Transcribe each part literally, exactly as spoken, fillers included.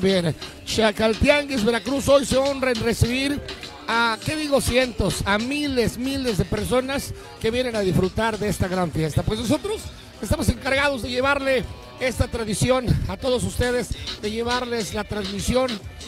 Bien, Chacaltianguis, Veracruz, hoy se honra en recibir a, ¿qué digo? Cientos, a miles, miles de personas que vienen a disfrutar de esta gran fiesta. Pues nosotros estamos encargados de llevarle esta tradición a todos ustedes, de llevarles la transmisión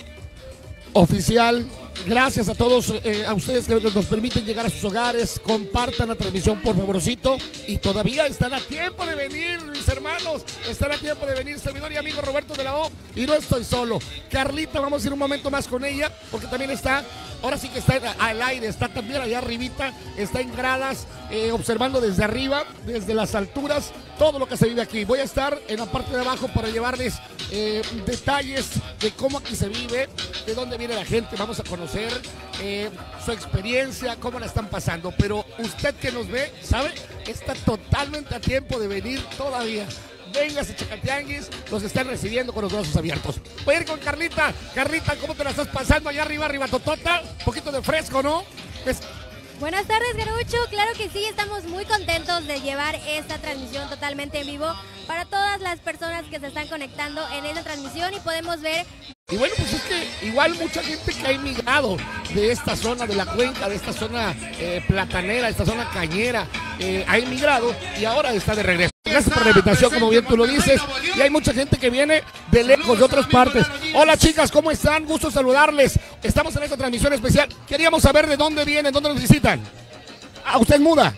oficial. Gracias a todos, eh, a ustedes que nos permiten llegar a sus hogares. Compartan la transmisión, por favorcito. Y todavía están a tiempo de venir, mis hermanos. Están a tiempo de venir, servidor y amigo Roberto de la O. Y no estoy solo. Carlita, vamos a ir un momento más con ella, porque también está, ahora sí que está al aire, está también allá arribita, está en gradas, eh, observando desde arriba, desde las alturas, todo lo que se vive aquí. Voy a estar en la parte de abajo para llevarles eh, detalles de cómo aquí se vive, de dónde viene la gente. Vamos a conocer eh, su experiencia, cómo la están pasando. Pero usted que nos ve, ¿sabe? Está totalmente a tiempo de venir todavía. Véngase, Chacaltianguis, los están recibiendo con los brazos abiertos. Voy a ir con Carlita. Carlita, ¿cómo te la estás pasando allá arriba, arriba, totota? Un poquito de fresco, ¿no? Es... Buenas tardes, Garucho. Claro que sí, estamos muy contentos de llevar esta transmisión totalmente en vivo para todas las personas que se están conectando en esta transmisión y podemos ver. Y bueno, pues es que igual mucha gente que ha emigrado de esta zona de la cuenca, de esta zona eh, platanera, esta zona cañera, eh, ha emigrado y ahora está de regreso. Gracias por la invitación, como bien tú lo dices, y hay mucha gente que viene de lejos, de otras partes. Hola chicas, ¿cómo están? Gusto saludarles. Estamos en esta transmisión especial. Queríamos saber de dónde vienen, dónde nos visitan. Ah, ¿usted es muda?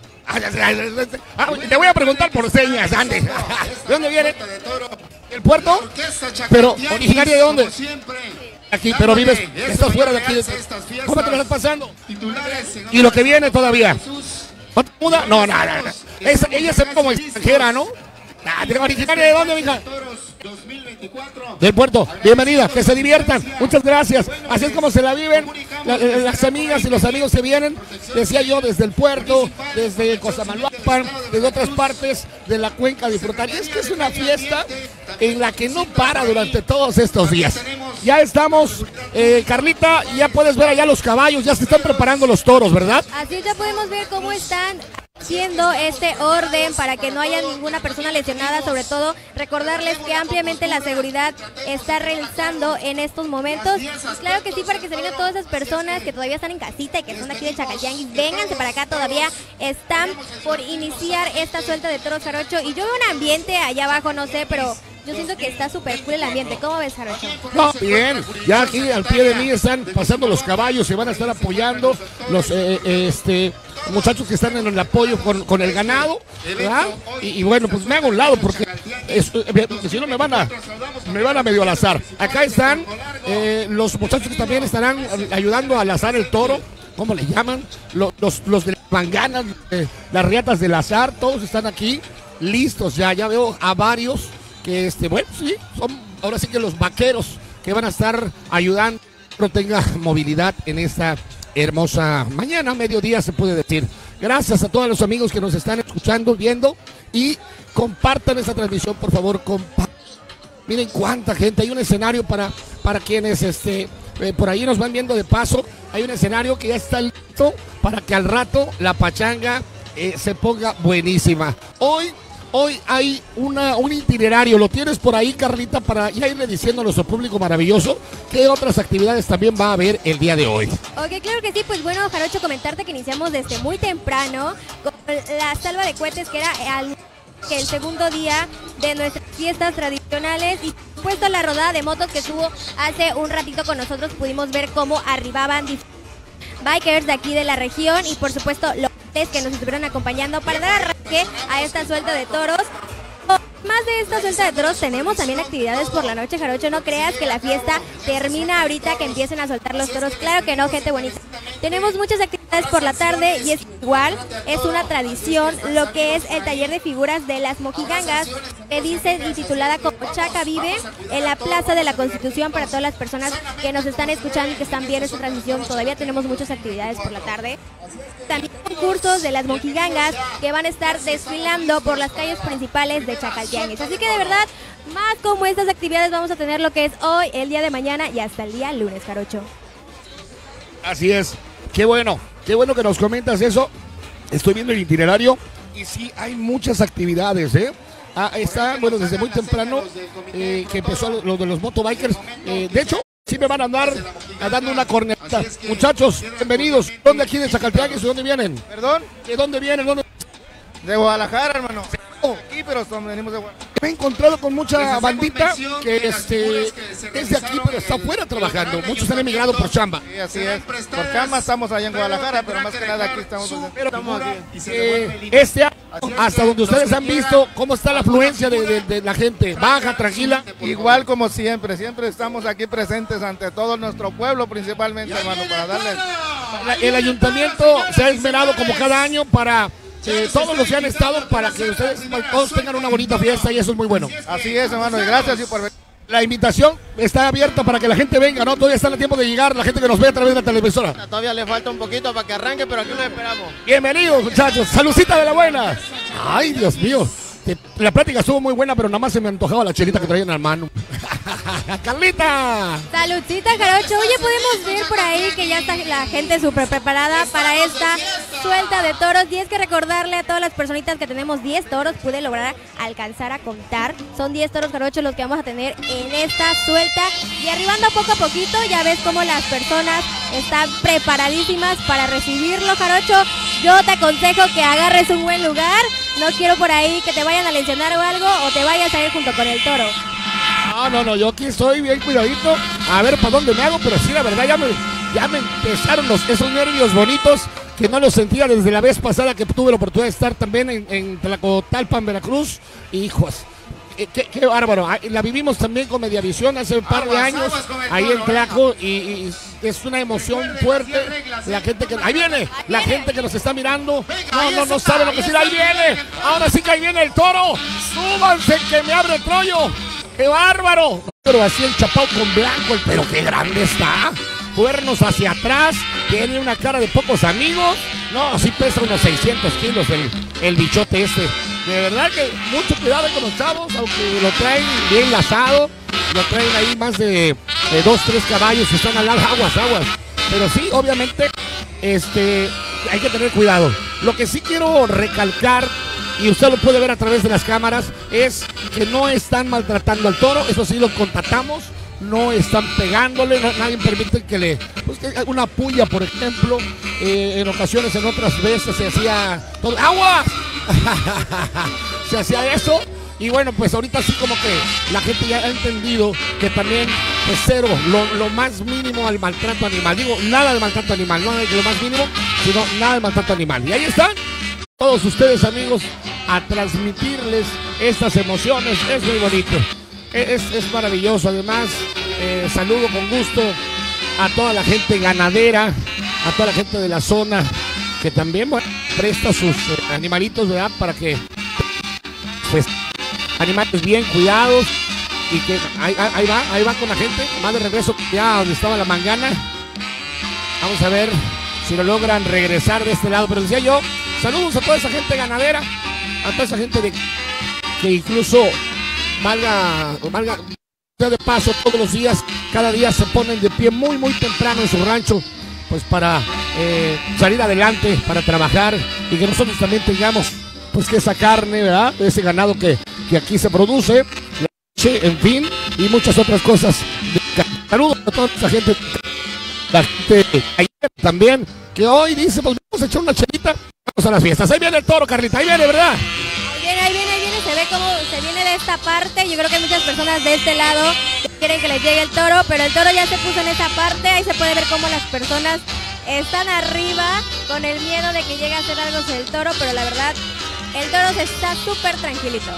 Ah, te voy a preguntar por señas, Andy. ¿De dónde viene? ¿El puerto? Pero, ¿originaria de dónde? Aquí, pero vives, estás fuera de aquí. ¿Cómo te lo estás pasando? ¿Y lo que viene todavía? ¿Muda? No, no, no, no. Esa, ella se ve como extranjera, ¿no? Ah, ¿originaria de dónde, mija? Del puerto. Bienvenida, que se diviertan. Muchas gracias. Así es como se la viven la, las amigas y los amigos que vienen, decía yo, desde el puerto, desde Cosamaloapan, desde otras partes de la cuenca a disfrutar. Y es que es una fiesta en la que no para durante todos estos días. Ya estamos, eh, Carlita, ya puedes ver allá los caballos, ya se están preparando los toros, ¿verdad? Así es, ya podemos ver cómo están haciendo este orden para que no haya ninguna persona lesionada. Sobre todo recordarles que ampliamente la seguridad está realizando en estos momentos. Y claro que sí, para que se vengan todas esas personas que todavía están en casita y que son aquí de Chacaltianguis, vénganse para acá, todavía están por iniciar esta suelta de toros, Jarocho. Y yo veo un ambiente allá abajo, no sé, pero yo siento que está súper cool el ambiente. ¿Cómo ves, Jarocho? No, bien, ya aquí al pie de mí están pasando los caballos, se van a estar apoyando los eh, este muchachos que están en el apoyo con, con el ganado, ¿verdad? Y, y bueno, pues me hago a un lado porque es, eh, si no me van a me van a medio al azar. Acá están eh, los muchachos que también estarán ayudando a lazar el toro. ¿Cómo le llaman? Los, los, los de las manganas, eh, las riatas del azar, todos están aquí listos ya. Ya veo a varios que, este, bueno, sí, son ahora sí que los vaqueros que van a estar ayudando que no tenga movilidad en esta hermosa mañana, mediodía se puede decir. Gracias a todos los amigos que nos están escuchando, viendo, y compartan esta transmisión, por favor, compartan. Miren cuánta gente, hay un escenario para, para quienes este, eh, por ahí nos van viendo de paso, hay un escenario que ya está listo para que al rato la pachanga eh, se ponga buenísima. Hoy Hoy hay una, un itinerario, lo tienes por ahí, Carlita, para ya irle diciendo a nuestro público maravilloso qué otras actividades también va a haber el día de hoy. Ok, claro que sí, pues bueno, Jarocho, comentarte que iniciamos desde muy temprano con la salva de cohetes, que era al, que el segundo día de nuestras fiestas tradicionales, y por supuesto la rodada de motos que estuvo hace un ratito con nosotros. Pudimos ver cómo arribaban bikers de aquí de la región y por supuesto los que nos estuvieron acompañando para dar arranque a esta suelta de toros. Más de esta suelta de toros, tenemos también actividades por la noche, Jarocho. No creas que la fiesta termina ahorita que empiecen a soltar los toros. Claro que no, gente bonita. Tenemos muchas actividades por la tarde y es igual, es una tradición lo que es el taller de figuras de las mojigangas, que dice y titulada como Chaca Vive, en la Plaza de la Constitución. Para todas las personas que nos están escuchando y que están viendo esta transmisión, todavía tenemos muchas actividades por la tarde. También concursos de las mojigangas que van a estar desfilando por las calles principales de Chacaltianguis. Así que de verdad, más como estas actividades vamos a tener lo que es hoy, el día de mañana y hasta el día lunes, Jarocho. Así es, qué bueno, qué bueno que nos comentas eso. Estoy viendo el itinerario y sí, hay muchas actividades, ¿eh? Ah, está, bueno, desde muy temprano eh, que empezó lo, lo de los motobikers. Eh, de hecho, sí me van a andar a dando una corneta. Muchachos, bienvenidos. ¿Dónde aquí de Zacalteagues? ¿De dónde vienen? ¿Perdón? ¿De dónde vienen? ¿Dónde? De Guadalajara, hermano. Aquí, pero venimos de Guadalajara. Me he encontrado con mucha bandita que este, es de aquí, pero está afuera trabajando. Muchos han emigrado por chamba. Sí, así es. Por chamba estamos allá en Guadalajara, pero más que nada aquí estamos. Pero estamos aquí. Eh, este año, hasta donde ustedes han visto, ¿cómo está la afluencia de, de, de la gente? ¿Baja, tranquila? Igual como siempre, siempre estamos aquí presentes ante todo nuestro pueblo, principalmente, hermano, para darles. El ayuntamiento se ha esmerado como cada año para eh, todos los que han estado, para que ustedes todos tengan una bonita fiesta, y eso es muy bueno. Así es, hermano, y gracias y por venir. La invitación está abierta para que la gente venga, ¿no? Todavía está el tiempo de llegar, la gente que nos ve a través de la televisora. Todavía le falta un poquito para que arranque, pero aquí lo esperamos. Bienvenidos, muchachos. Saludcita de la buena. Ay, Dios mío. La plática estuvo muy buena, pero nada más se me antojaba la chelita que traían en la mano. ¡Carlita! Saludcita, Jarocho. Oye, podemos ver por ahí que ya está la gente súper preparada para esta suelta de toros. Y es que recordarle a todas las personitas que tenemos diez toros, pude lograr alcanzar a contar. Son diez toros, Jarocho, los que vamos a tener en esta suelta. Y arribando poco a poquito, ya ves cómo las personas están preparadísimas para recibirlo, Jarocho. Yo te aconsejo que agarres un buen lugar. No quiero por ahí que te vayan a lesionar o algo, o te vayas a ir junto con el toro. No, no, no, yo aquí estoy bien cuidadito, a ver para dónde me hago, pero sí, la verdad, ya me, ya me empezaron los, esos nervios bonitos que no los sentía desde la vez pasada que tuve la oportunidad de estar también en, en Tlacotalpan, Veracruz. Hijos, qué, qué bárbaro. La vivimos también con Mediavisión hace un par de años, ahí en Tlaco, y, y es una emoción fuerte. La gente que, ahí viene, la gente que nos está mirando, no, no, no sabe lo que decir, ahí viene, ahora sí que ahí viene el toro, súbanse que me abre el trollo. ¡Qué bárbaro! Pero así el chapao con blanco, el pero qué grande está. Cuernos hacia atrás, tiene una cara de pocos amigos. No, sí pesa unos seiscientos kilos el, el bichote este. De verdad que mucho cuidado con los chavos, aunque lo traen bien lazado. Lo traen ahí más de, de dos, tres caballos que están al lado, aguas, aguas. Pero sí, obviamente, este, hay que tener cuidado. Lo que sí quiero recalcar, y usted lo puede ver a través de las cámaras, es que no están maltratando al toro. Eso sí lo contatamos, no están pegándole, no, nadie permite que le, pues que una puya, por ejemplo, eh, en ocasiones, en otras veces se hacía todo, ¡aguas! Se hacía eso. Y bueno, pues ahorita sí como que la gente ya ha entendido que también, pues cero, lo, lo más mínimo al maltrato animal. Digo, nada de maltrato animal, no es lo más mínimo, sino nada de maltrato animal. Y ahí están todos ustedes, amigos, a transmitirles estas emociones. Es muy bonito, es, es maravilloso. Además, eh, saludo con gusto a toda la gente ganadera, a toda la gente de la zona, que también, bueno, presta sus eh, animalitos, ¿verdad? Para que, pues, animales bien cuidados, y que ahí, ahí va, ahí va con la gente, más de regreso ya donde estaba la mangana. Vamos a ver si lo logran regresar de este lado, pero decía yo, saludos a toda esa gente ganadera, a toda esa gente de, que incluso valga, valga de paso todos los días, cada día se ponen de pie muy muy temprano en su rancho, pues para eh, salir adelante, para trabajar, y que nosotros también tengamos pues que esa carne, ¿verdad? Ese ganado que, que aquí se produce, leche, en fin, y muchas otras cosas. Saludos a toda esa gente, la gente ayer también, que hoy dice, pues vamos a echar una chelita, vamos a las fiestas. Ahí viene el toro, Carlita, ahí viene, ¿verdad? Ahí viene, ahí viene, ahí viene, se ve cómo se viene de esta parte. Yo creo que hay muchas personas de este lado que quieren que les llegue el toro, pero el toro ya se puso en esa parte. Ahí se puede ver cómo las personas están arriba con el miedo de que llegue a hacer algo el toro, pero la verdad, el toro se está súper tranquilito.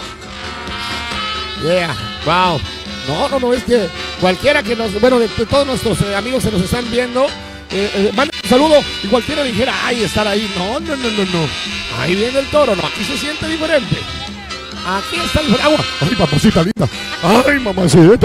Yeah, wow. No, no, no, es que cualquiera que nos, bueno, de, de todos nuestros eh, amigos que nos están viendo, eh, eh, manden un saludo, y cualquiera dijera, ay, estar ahí. No, no, no, no, no. Ahí viene el toro, no, aquí se siente diferente. Aquí está el agua. Ay, mamacita linda. Ay, mamacita.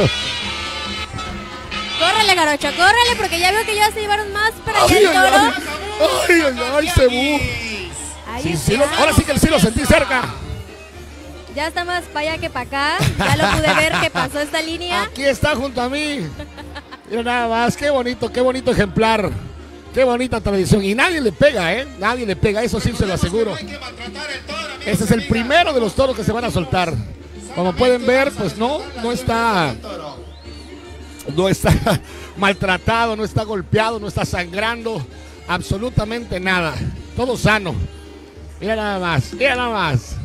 Córrele, Jarocho, córrele, porque ya veo que ya se llevaron más para allá Ay, el toro. ay, ay, ay, ay, cebú. Ahí Sí, está. sí, lo- ahora sí que sí lo sentí cerca. Ya está más para allá que para acá. Ya lo pude ver que pasó esta línea. Aquí está junto a mí. Mira nada más, qué bonito, qué bonito ejemplar. Qué bonita tradición. Y nadie le pega, ¿eh? Nadie le pega, eso sí se lo aseguro. Ese es el primero de los toros que se van a soltar. Como pueden ver, pues no, no está, no está maltratado, no está golpeado, no está sangrando, absolutamente nada. Todo sano. Mira nada más, mira nada más.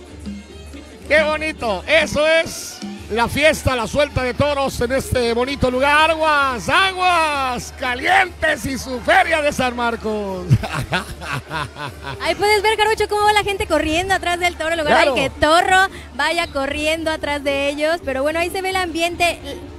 Qué bonito, eso es la fiesta, la suelta de toros en este bonito lugar. Aguas, aguas calientes y su feria de San Marcos. Ahí puedes ver, Jarocho, cómo va la gente corriendo atrás del toro, en lugar Claro. de que Torro vaya corriendo atrás de ellos. Pero bueno, ahí se ve el ambiente.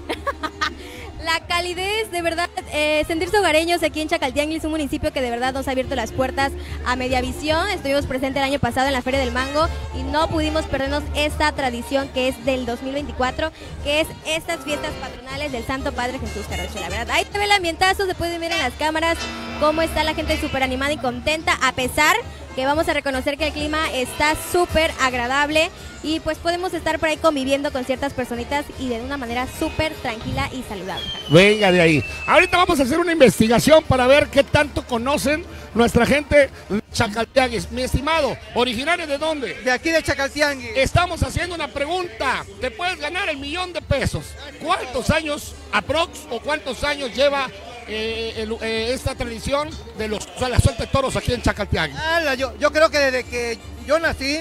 La calidez, de verdad, eh, sentirse hogareños aquí en Chacaltianguis, un municipio que de verdad nos ha abierto las puertas a Mediavisión. Estuvimos presentes el año pasado en la Feria del Mango y no pudimos perdernos esta tradición que es del dos mil veinticuatro, que es estas fiestas patronales del Santo Padre Jesús, Jarocho, la verdad. Ahí se ve el ambientazo, se puede ver en las cámaras cómo está la gente súper animada y contenta, a pesar que vamos a reconocer que el clima está súper agradable y pues podemos estar por ahí conviviendo con ciertas personitas y de una manera súper tranquila y saludable. Venga de ahí. Ahorita vamos a hacer una investigación para ver qué tanto conocen nuestra gente de Chacaltianguis. Mi estimado, ¿originario de dónde? De aquí de Chacaltianguis. Estamos haciendo una pregunta. Te puedes ganar el millón de pesos. ¿Cuántos años aprox o cuántos años lleva eh, el- eh, esta tradición de los, o sea, la suelta de toros aquí en Chacaltianguis? Ala, yo, yo creo que desde que yo nací,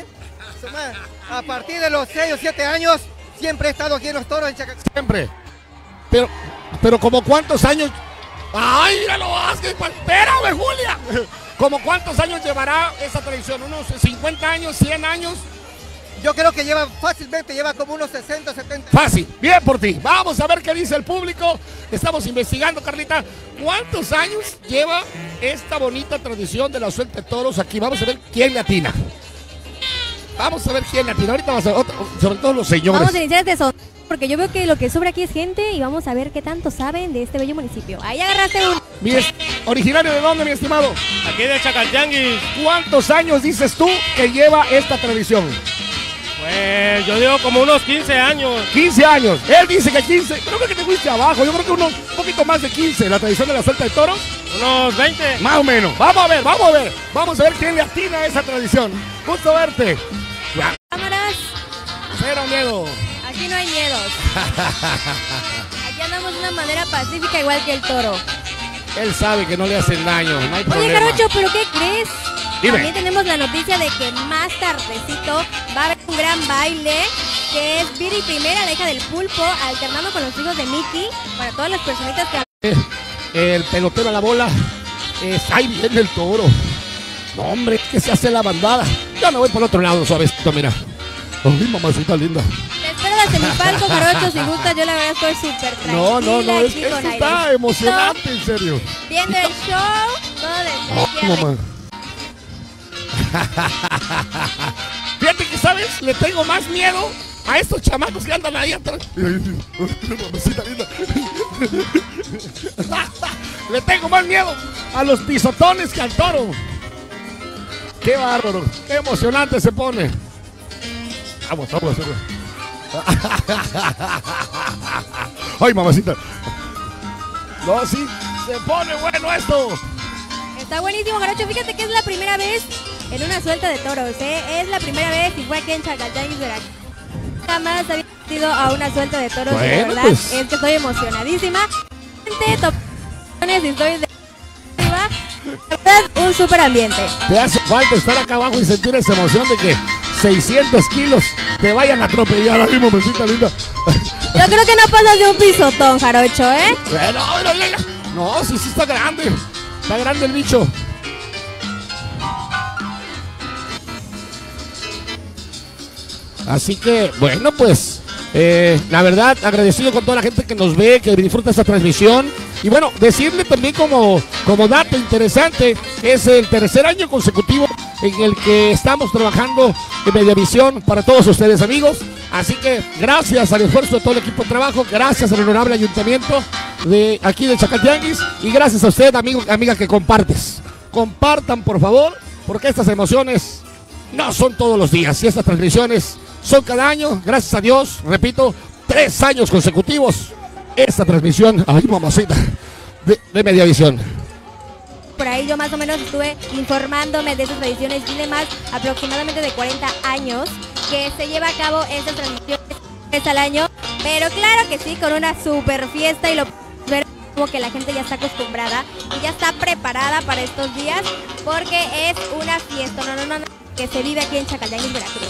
a partir de los seis o siete años, siempre he estado aquí en los toros en Chacaltianguis. Siempre. Pero, pero como cuántos años. ¡Ay, míralo, Vázquez! ¡Espérame, Julia! ¿Como cuántos años llevará esa tradición? ¿Unos cincuenta años, cien años? Yo creo que lleva fácilmente, lleva como unos sesenta, setenta. Fácil, bien por ti. Vamos a ver qué dice el público. Estamos investigando, Carlita. ¿Cuántos años lleva esta bonita tradición de la suelta de toros aquí? Vamos a ver quién le atina. Vamos a ver quién le atina. Ahorita vamos a ver, otro- sobre todo los señores. Vamos a iniciar este son porque yo veo que lo que sobra aquí es gente y vamos a ver qué tanto saben de este bello municipio. Ahí agarraste un... Mi es- ¿Originario de dónde, mi estimado? Aquí de Chacaltianguis, ¿Cuántos años dices tú que lleva esta tradición? pues yo digo como unos quince años. quince años. Él dice que quince. Yo creo que te fuiste abajo. Yo creo que unos un poquito más de quince. La tradición de la suelta de toros. Unos veinte. Más o menos. Vamos a ver, vamos a ver. Vamos a ver quién le atina a esa tradición. Gusto verte. Ya, Cámaras, cero miedo. aquí no hay miedos. Aquí andamos de una manera pacífica igual que el toro. Él sabe que no le hacen daño. No hay Oye, problema. Jarocho, ¿pero qué crees? Dime. También tenemos la noticia de que más tardecito va a haber un gran baile que es Viri Primera, la hija del pulpo, alternando con los hijos de Mickey, para todas las personitas que... Eh, el pelotero a la bola. Es, ahí viene el toro. No, hombre, que se hace la bandada. Ya me voy por el otro lado, suavecito, mira. Ay, mamacita linda. Te espero la semipalco, Jarocho, si gusta. Yo la verdad estoy súper tranquila. No, no, no, es, aquí esto con está airecito, emocionante, en serio. viendo el show, todo desde Ay, aquí arriba. mamá. Fíjate que, ¿sabes? Le tengo más miedo a estos chamacos que andan ahí atrás. Mamacita linda. Le tengo más miedo a los pisotones que al toro. Qué bárbaro, qué emocionante se pone. Vamos, vamos, vamos. Ay, mamacita. No, sí, se pone bueno esto. Está buenísimo, Jarocho. Fíjate que es la primera vez en una suelta de toros, ¿eh? Es la primera vez y fue aquí en Chacaltianguis, Veracruz. Jamás había ido a una suelta de toros y de Bueno, verdad pues. es que estoy emocionadísima. Gente, topones y estoy de arriba. La verdad, un súper ambiente. Te hace falta estar acá abajo y sentir esa emoción de que seiscientos kilos te vayan a atropellar ahí, mamacita linda. Yo creo que no pasas de un pisotón, Jarocho, ¿eh? Bueno, no, no, no, sí, sí está grande. Está grande el bicho. Así que, bueno, pues, eh, la verdad, agradecido con toda la gente que nos ve, que disfruta esta transmisión. Y bueno, decirle también como, como dato interesante, es el tercer año consecutivo en el que estamos trabajando en Mediavisión para todos ustedes, amigos. Así que gracias al esfuerzo de todo el equipo de trabajo, gracias al honorable ayuntamiento de aquí de Chacaltianguis y gracias a usted, amigo, amiga, que compartes. Compartan, por favor, porque estas emociones no son todos los días y estas transmisiones son cada año, gracias a Dios, repito, tres años consecutivos esta transmisión, ay mamacita, de, de Mediavisión. por ahí yo más o menos estuve informándome de esas tradiciones. Tiene más aproximadamente de cuarenta años que se lleva a cabo estas tradiciones al año, pero claro que sí, con una super fiesta y lo ver como que la gente ya está acostumbrada y ya está preparada para estos días porque es una fiesta, no, no, no, no que se vive aquí en Chacaltianguis, Veracruz.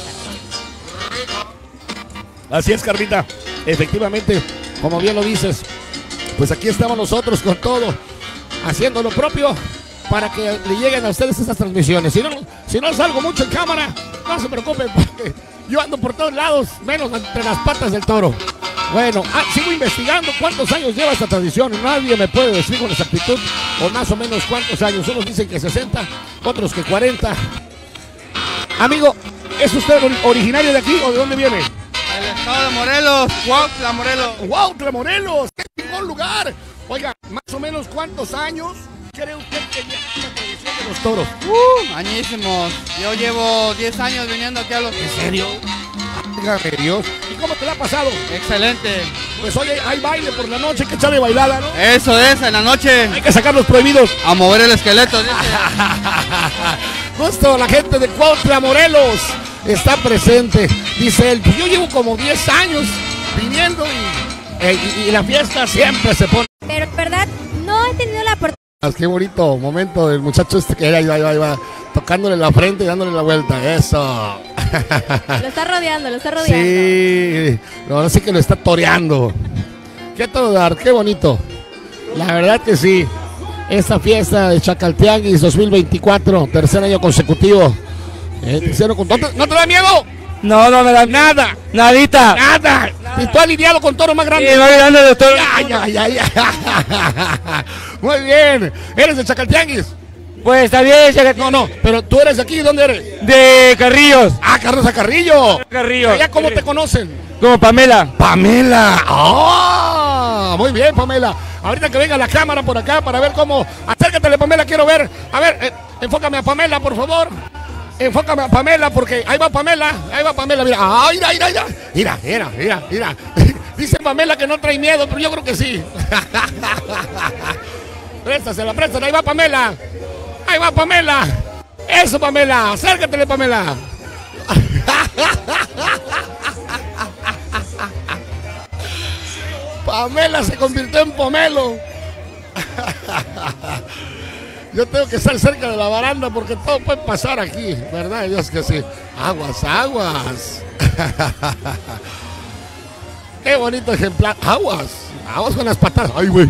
Así es, Carlita, efectivamente, como bien lo dices, pues aquí estamos nosotros con todo, haciendo lo propio para que le lleguen a ustedes estas transmisiones. Si no, si no salgo mucho en cámara, no se preocupen, porque yo ando por todos lados, menos entre las patas del toro. Bueno, ah, sigo investigando cuántos años lleva esta tradición. Nadie me puede decir con exactitud, o más o menos cuántos años. Unos dicen que sesenta, otros que cuarenta. Amigo, ¿es usted originario de aquí o de dónde viene? El estado de Morelos, Huautla, Morelos. Huautla, Morelos, qué chingón lugar. Oiga, más o menos cuántos años cree usted que lleva la tradición de los toros. Uh, añísimos. Yo llevo diez años viniendo aquí a los... ¿En serio? Dígame Dios. ¿Y cómo te la ha pasado? Excelente. Pues oye, hay baile por la noche, hay que echarle bailada, ¿no? Eso es, en la noche. Hay que sacar los prohibidos. A mover el esqueleto, dice. Justo la gente de Huautla, Morelos, está presente. Dice él, yo llevo como diez años viniendo y, eh, y, y la fiesta siempre se pone. Pero en verdad, no he tenido la oportunidad. Qué bonito momento del muchacho este que era, iba, iba, iba, tocándole la frente y dándole la vuelta. Eso. Lo está rodeando, lo está rodeando. Sí, ahora sí que lo está toreando. Qué todo dar, qué bonito. La verdad que sí. Esta fiesta de Chacaltianguis dos mil veinticuatro, tercer año consecutivo. Eh, tercero con... ¿No, te, ¿No te da miedo? No, no me da Nada. Nadita. Nada. ¿Y tú has lidiado con toros más grandes? Sí, más grande de toros. Ay, ay, ay, ay. Muy bien. ¿Eres de Chacaltianguis? Pues está bien, Chacaltianguis. No, no, pero tú eres de aquí, ¿dónde eres? De Carrillos. Ah, Carlos Carrillo. Carrillos. ¿Allá cómo te conocen? Como Pamela. Pamela. ¡Oh! Muy bien, Pamela. Ahorita que venga la cámara por acá para ver cómo... Acércatele, Pamela, quiero ver. A ver, eh, enfócame a Pamela, por favor. Enfócame a Pamela, porque ahí va Pamela. Ahí va Pamela, mira. ¡Ah, mira, mira, mira! Mira, mira, mira, mira. Dice Pamela que no trae miedo, pero yo creo que sí. Préstasela, préstasela. Ahí va Pamela. Ahí va Pamela. Eso, Pamela. Acércatele, Pamela. Pamela se convirtió en pomelo. Yo tengo que estar cerca de la baranda porque todo puede pasar aquí, ¿verdad? Dios que sí. Aguas, aguas. Qué bonito ejemplar. Aguas. Aguas con las patas. Ay, güey.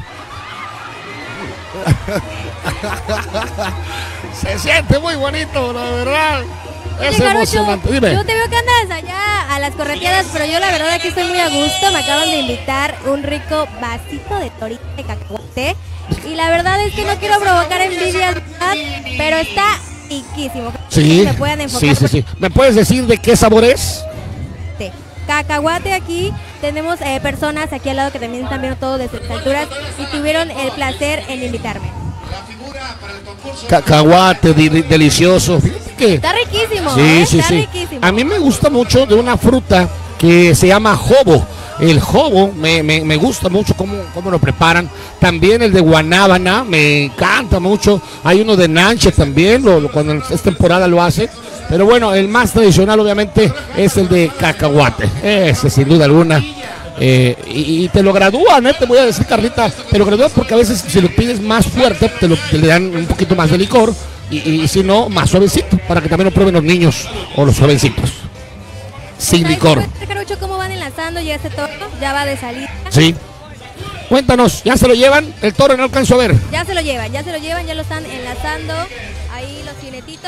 Se siente muy bonito, la verdad. Es Oye, emocionante. Jarocho, Dime. yo te veo que andas allá a las correteadas, pero yo la verdad aquí estoy muy a gusto. Me acaban de invitar un rico vasito de torita de cacahuate. Y la verdad es que no quiero provocar envidia, pero está riquísimo. Sí, ¿Me pueden enfocar? sí, sí, sí. ¿Me puedes decir de qué sabor es? Cacahuate. Aquí tenemos eh, personas aquí al lado que también están viendo todo desde estas alturas y tuvieron el placer en invitarme. Cacahuate, de delicioso. Fíjate que... Está riquísimo, Sí, ¿eh? sí, Está sí. riquísimo. A mí me gusta mucho de una fruta que se llama jobo. El jobo me, me, me gusta mucho cómo, cómo lo preparan. También el de guanábana me encanta mucho. Hay uno de nanche también, lo, lo, cuando es temporada lo hace. Pero bueno, el más tradicional obviamente es el de cacahuate. Ese sin duda alguna. Eh, y, y te lo gradúan, ¿eh? Te voy a decir, Carlita, te lo gradúan porque a veces si lo pides más fuerte, te, lo, te le dan un poquito más de licor. Y, y si no, más suavecito, para que también lo prueben los niños o los jovencitos. Sin licor. Jarocho, ¿cómo van enlazando ya este toro? Ya va de salida. Sí. Cuéntanos, ¿ya se lo llevan? El toro no alcanzo a ver. Ya se lo llevan, ya se lo llevan, ya lo están enlazando. Ahí los jinetitos.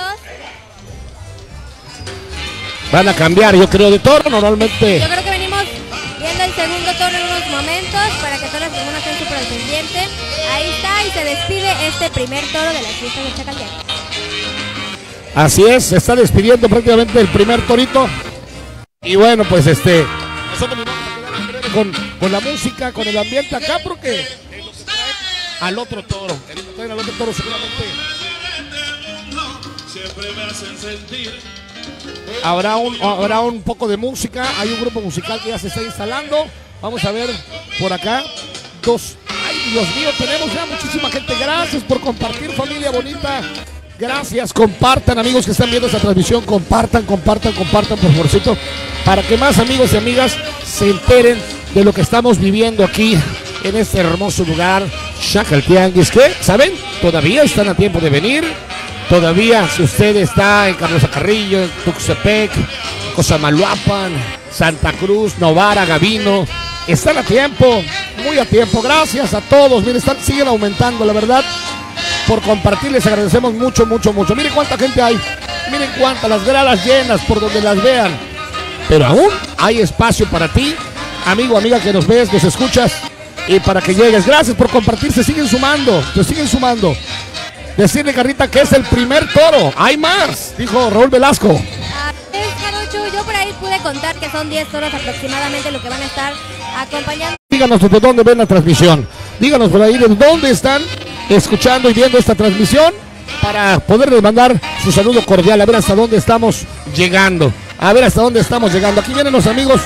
Van a cambiar, yo creo, de toro normalmente. Yo creo que venimos viendo el segundo toro en unos momentos para que todas las personas estén súper al pendiente. Ahí está y se despide este primer toro de las fiestas de Chacaltianguis. Así es, se está despidiendo prácticamente el primer torito. Y bueno, pues este, nosotros nos vamos a quedar en breve con, con la música, con el ambiente acá, porque es lo que trae al otro toro. Es lo que traen al otro toro seguramente. Siempre me hacen sentir. Habrá un, habrá un poco de música, hay un grupo musical que ya se está instalando. Vamos a ver por acá dos. ¡Ay, Dios mío, tenemos ya muchísima gente. Gracias por compartir, familia bonita. Gracias, compartan, amigos que están viendo esta transmisión, compartan, compartan, compartan, por favorcito, para que más amigos y amigas se enteren de lo que estamos viviendo aquí en este hermoso lugar, Xacaltianguis, que, ¿saben? Todavía están a tiempo de venir. Todavía, si usted está en Carlos Carrillo, en Tuxtepec, Cosamaloapan, Santa Cruz, Novara, Gavino, están a tiempo, muy a tiempo. Gracias a todos, miren, están, siguen aumentando, la verdad. Por compartir, les agradecemos mucho, mucho, mucho. Miren cuánta gente hay, miren cuántas, las gradas llenas por donde las vean. Pero aún hay espacio para ti, amigo, amiga que nos ves, nos escuchas, y para que llegues. Gracias por compartir, se siguen sumando, se siguen sumando. Decirle, Carlita, que es el primer toro. Hay más, dijo Raúl Velasco. Es, Jarocho, yo por ahí pude contar que son diez toros aproximadamente lo que van a estar acompañando. Díganos de dónde ven la transmisión. Díganos por ahí de dónde están escuchando y viendo esta transmisión para poderles mandar su saludo cordial. A ver hasta dónde estamos llegando. A ver hasta dónde estamos llegando. Aquí vienen los amigos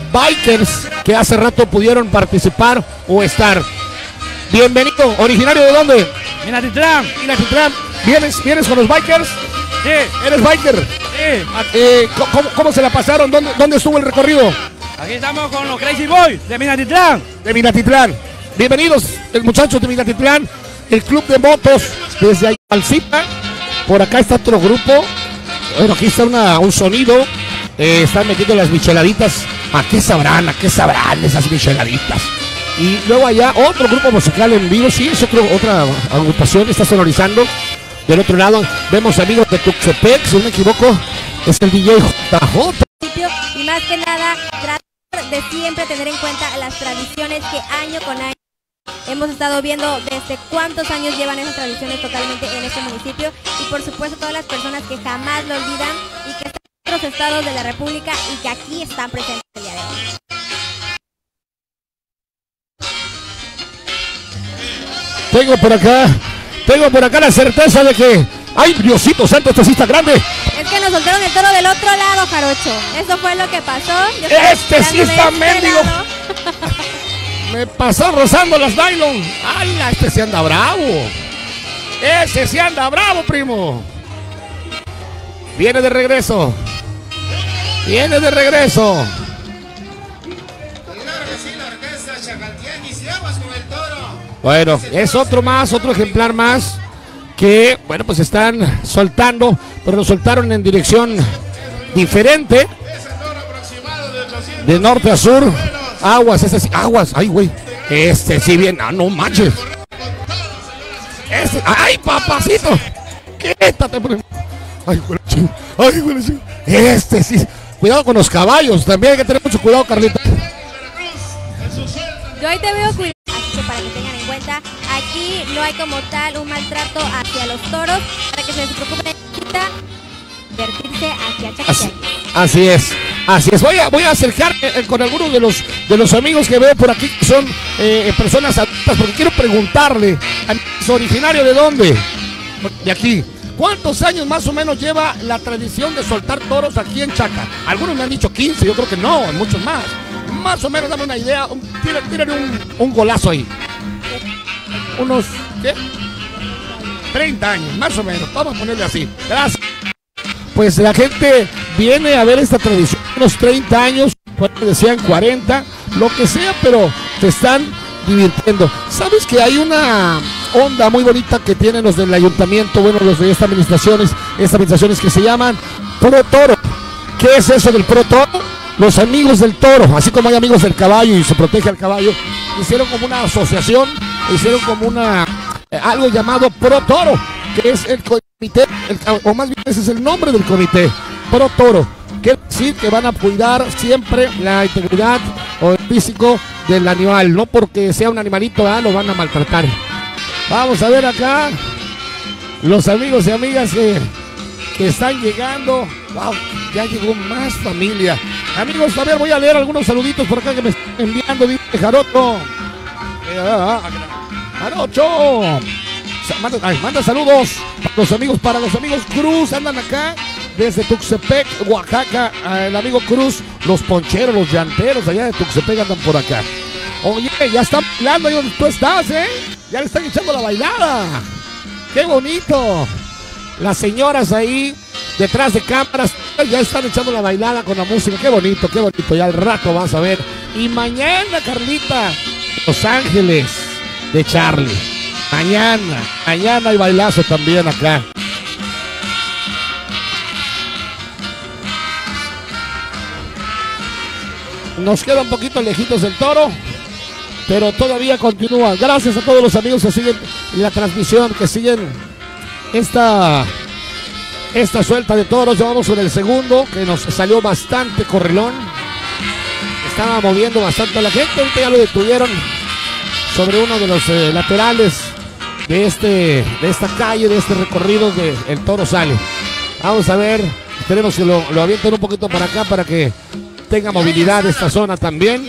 bikers que hace rato pudieron participar o estar. Bienvenido. ¿Originario de dónde? Minatitlán. Minatitlán. ¿Vienes, ¿Vienes con los bikers? Sí. ¿Eres biker? Sí. Eh, ¿cómo, ¿Cómo se la pasaron? ¿Dónde, ¿Dónde estuvo el recorrido? Aquí estamos con los Crazy Boys de Minatitlán. De Minatitlán. Bienvenidos, el muchachos de Minatitlán, el club de motos desde ahí Alcita. Por acá está otro grupo. Bueno, aquí está una, un sonido. Eh, están metiendo las micheladitas. ¿A qué sabrán? ¿A qué sabrán esas micheladitas? Y luego allá otro grupo musical en vivo. Sí, es otro, otra agrupación. Está sonorizando. Del otro lado vemos amigos de Tuxtepec, si no me equivoco. Es el D J J J. Y más que nada, tratar de siempre tener en cuenta las tradiciones que año con año hemos estado viendo desde cuántos años llevan esas tradiciones totalmente en este municipio. Y por supuesto todas las personas que jamás lo olvidan y que están en otros estados de la República y que aquí están presentes el día de hoy. Tengo por acá, tengo por acá la certeza de que, ¡ay, Diosito santo, esto sí está grande! Es que nos soltaron el toro del otro lado, Jarocho. Eso fue lo que pasó. Yo ¡Este sí está mendigo! Me pasó rozando las nylon. ¡Hala! Este sí anda bravo. Ese sí anda bravo, primo. Viene de regreso. Viene de regreso. Bueno, es otro más, otro ejemplar más que, bueno, pues están soltando, pero lo soltaron en dirección diferente, de norte a sur. Aguas, ese sí, aguas, ay, güey, este sí bien, ah, no manches. Este, ay, papacito, quítate, ay, güey, ay, güey, este sí, cuidado con los caballos, también hay que tener mucho cuidado, Carlita. Yo ahí te veo cuidado, así que para que tengan en cuenta, aquí no hay como tal un maltrato hacia los toros, para que se preocupen de divertirse hacia Xacaltianguis. Así, así es, así es. Voy a, voy a acercarme eh, con algunos de los de los amigos que veo por aquí, que son eh, personas adultas, porque quiero preguntarle, ¿es originario de dónde? De aquí. ¿Cuántos años más o menos lleva la tradición de soltar toros aquí en Chaca? Algunos me han dicho quince, yo creo que no, muchos más. Más o menos, dame una idea, un, tiren, tiren un, un golazo ahí. Unos, ¿qué? treinta años, más o menos, vamos a ponerle así. Gracias. Pues la gente viene a ver esta tradición, unos treinta años, decían cuarenta, lo que sea, pero se están divirtiendo. ¿Sabes que hay una onda muy bonita que tienen los del ayuntamiento, bueno, los de estas administraciones, estas administraciones que se llaman Pro Toro? ¿Qué es eso del Pro Toro? Los amigos del toro, así como hay amigos del caballo y se protege al caballo, hicieron como una asociación, hicieron como una eh, algo llamado Pro Toro, que es el comité, el, o más bien ese es el nombre del comité, Pro Toro. Quiere decir que van a cuidar siempre la integridad o el físico del animal, no porque sea un animalito, ¿eh? Lo van a maltratar. Vamos a ver acá los amigos y amigas que, que están llegando. Wow, ya llegó más familia. Amigos, a ver, voy a leer algunos saluditos por acá que me están enviando. Dice Jarocho. Jarocho. Manda, ay, manda saludos para los amigos, para los amigos Cruz, andan acá desde Tuxtepec, Oaxaca. El amigo Cruz, los poncheros, los llanteros allá de Tuxtepec andan por acá. Oye, ya están bailando ahí donde tú estás, ¿eh? Ya le están echando la bailada. ¡Qué bonito! Las señoras ahí detrás de cámaras ya están echando la bailada con la música. ¡Qué bonito, qué bonito! Ya al rato vas a ver. Y mañana, Carlita, Los Ángeles de Charlie. Mañana, mañana hay bailazo también acá. Nos queda un poquito lejitos el toro, pero todavía continúa. Gracias a todos los amigos que siguen la transmisión, que siguen esta, esta suelta de toros. Llevamos con el segundo, que nos salió bastante correlón. Estaba moviendo bastante a la gente. Ahorita ya lo detuvieron sobre uno de los eh, laterales de, este, de esta calle, de este recorrido de El Toro Sale. Vamos a ver, esperemos que lo, lo avienten un poquito para acá para que tenga movilidad esta zona también.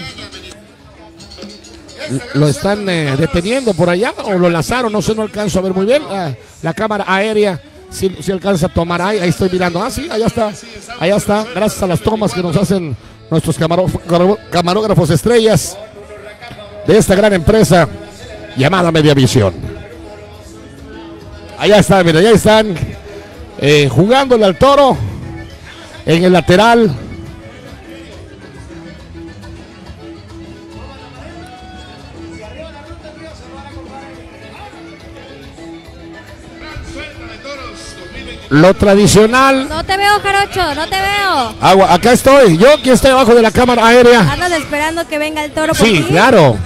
Lo están eh, deteniendo por allá o lo lanzaron, no sé, no alcanzo a ver muy bien. Ah, la cámara aérea si, si alcanza a tomar ahí, ahí estoy mirando. Ah, sí, allá está, allá está, gracias a las tomas que nos hacen nuestros camaró, camarógrafos estrellas de esta gran empresa llamada Mediavisión. Allá está, mira, allá están eh, jugándole al toro en el lateral. Lo tradicional. No te veo, Jarocho, no te veo. Agua, acá estoy. Yo aquí estoy abajo de la cámara aérea. Andas esperando que venga el toro por Sí, ti. claro.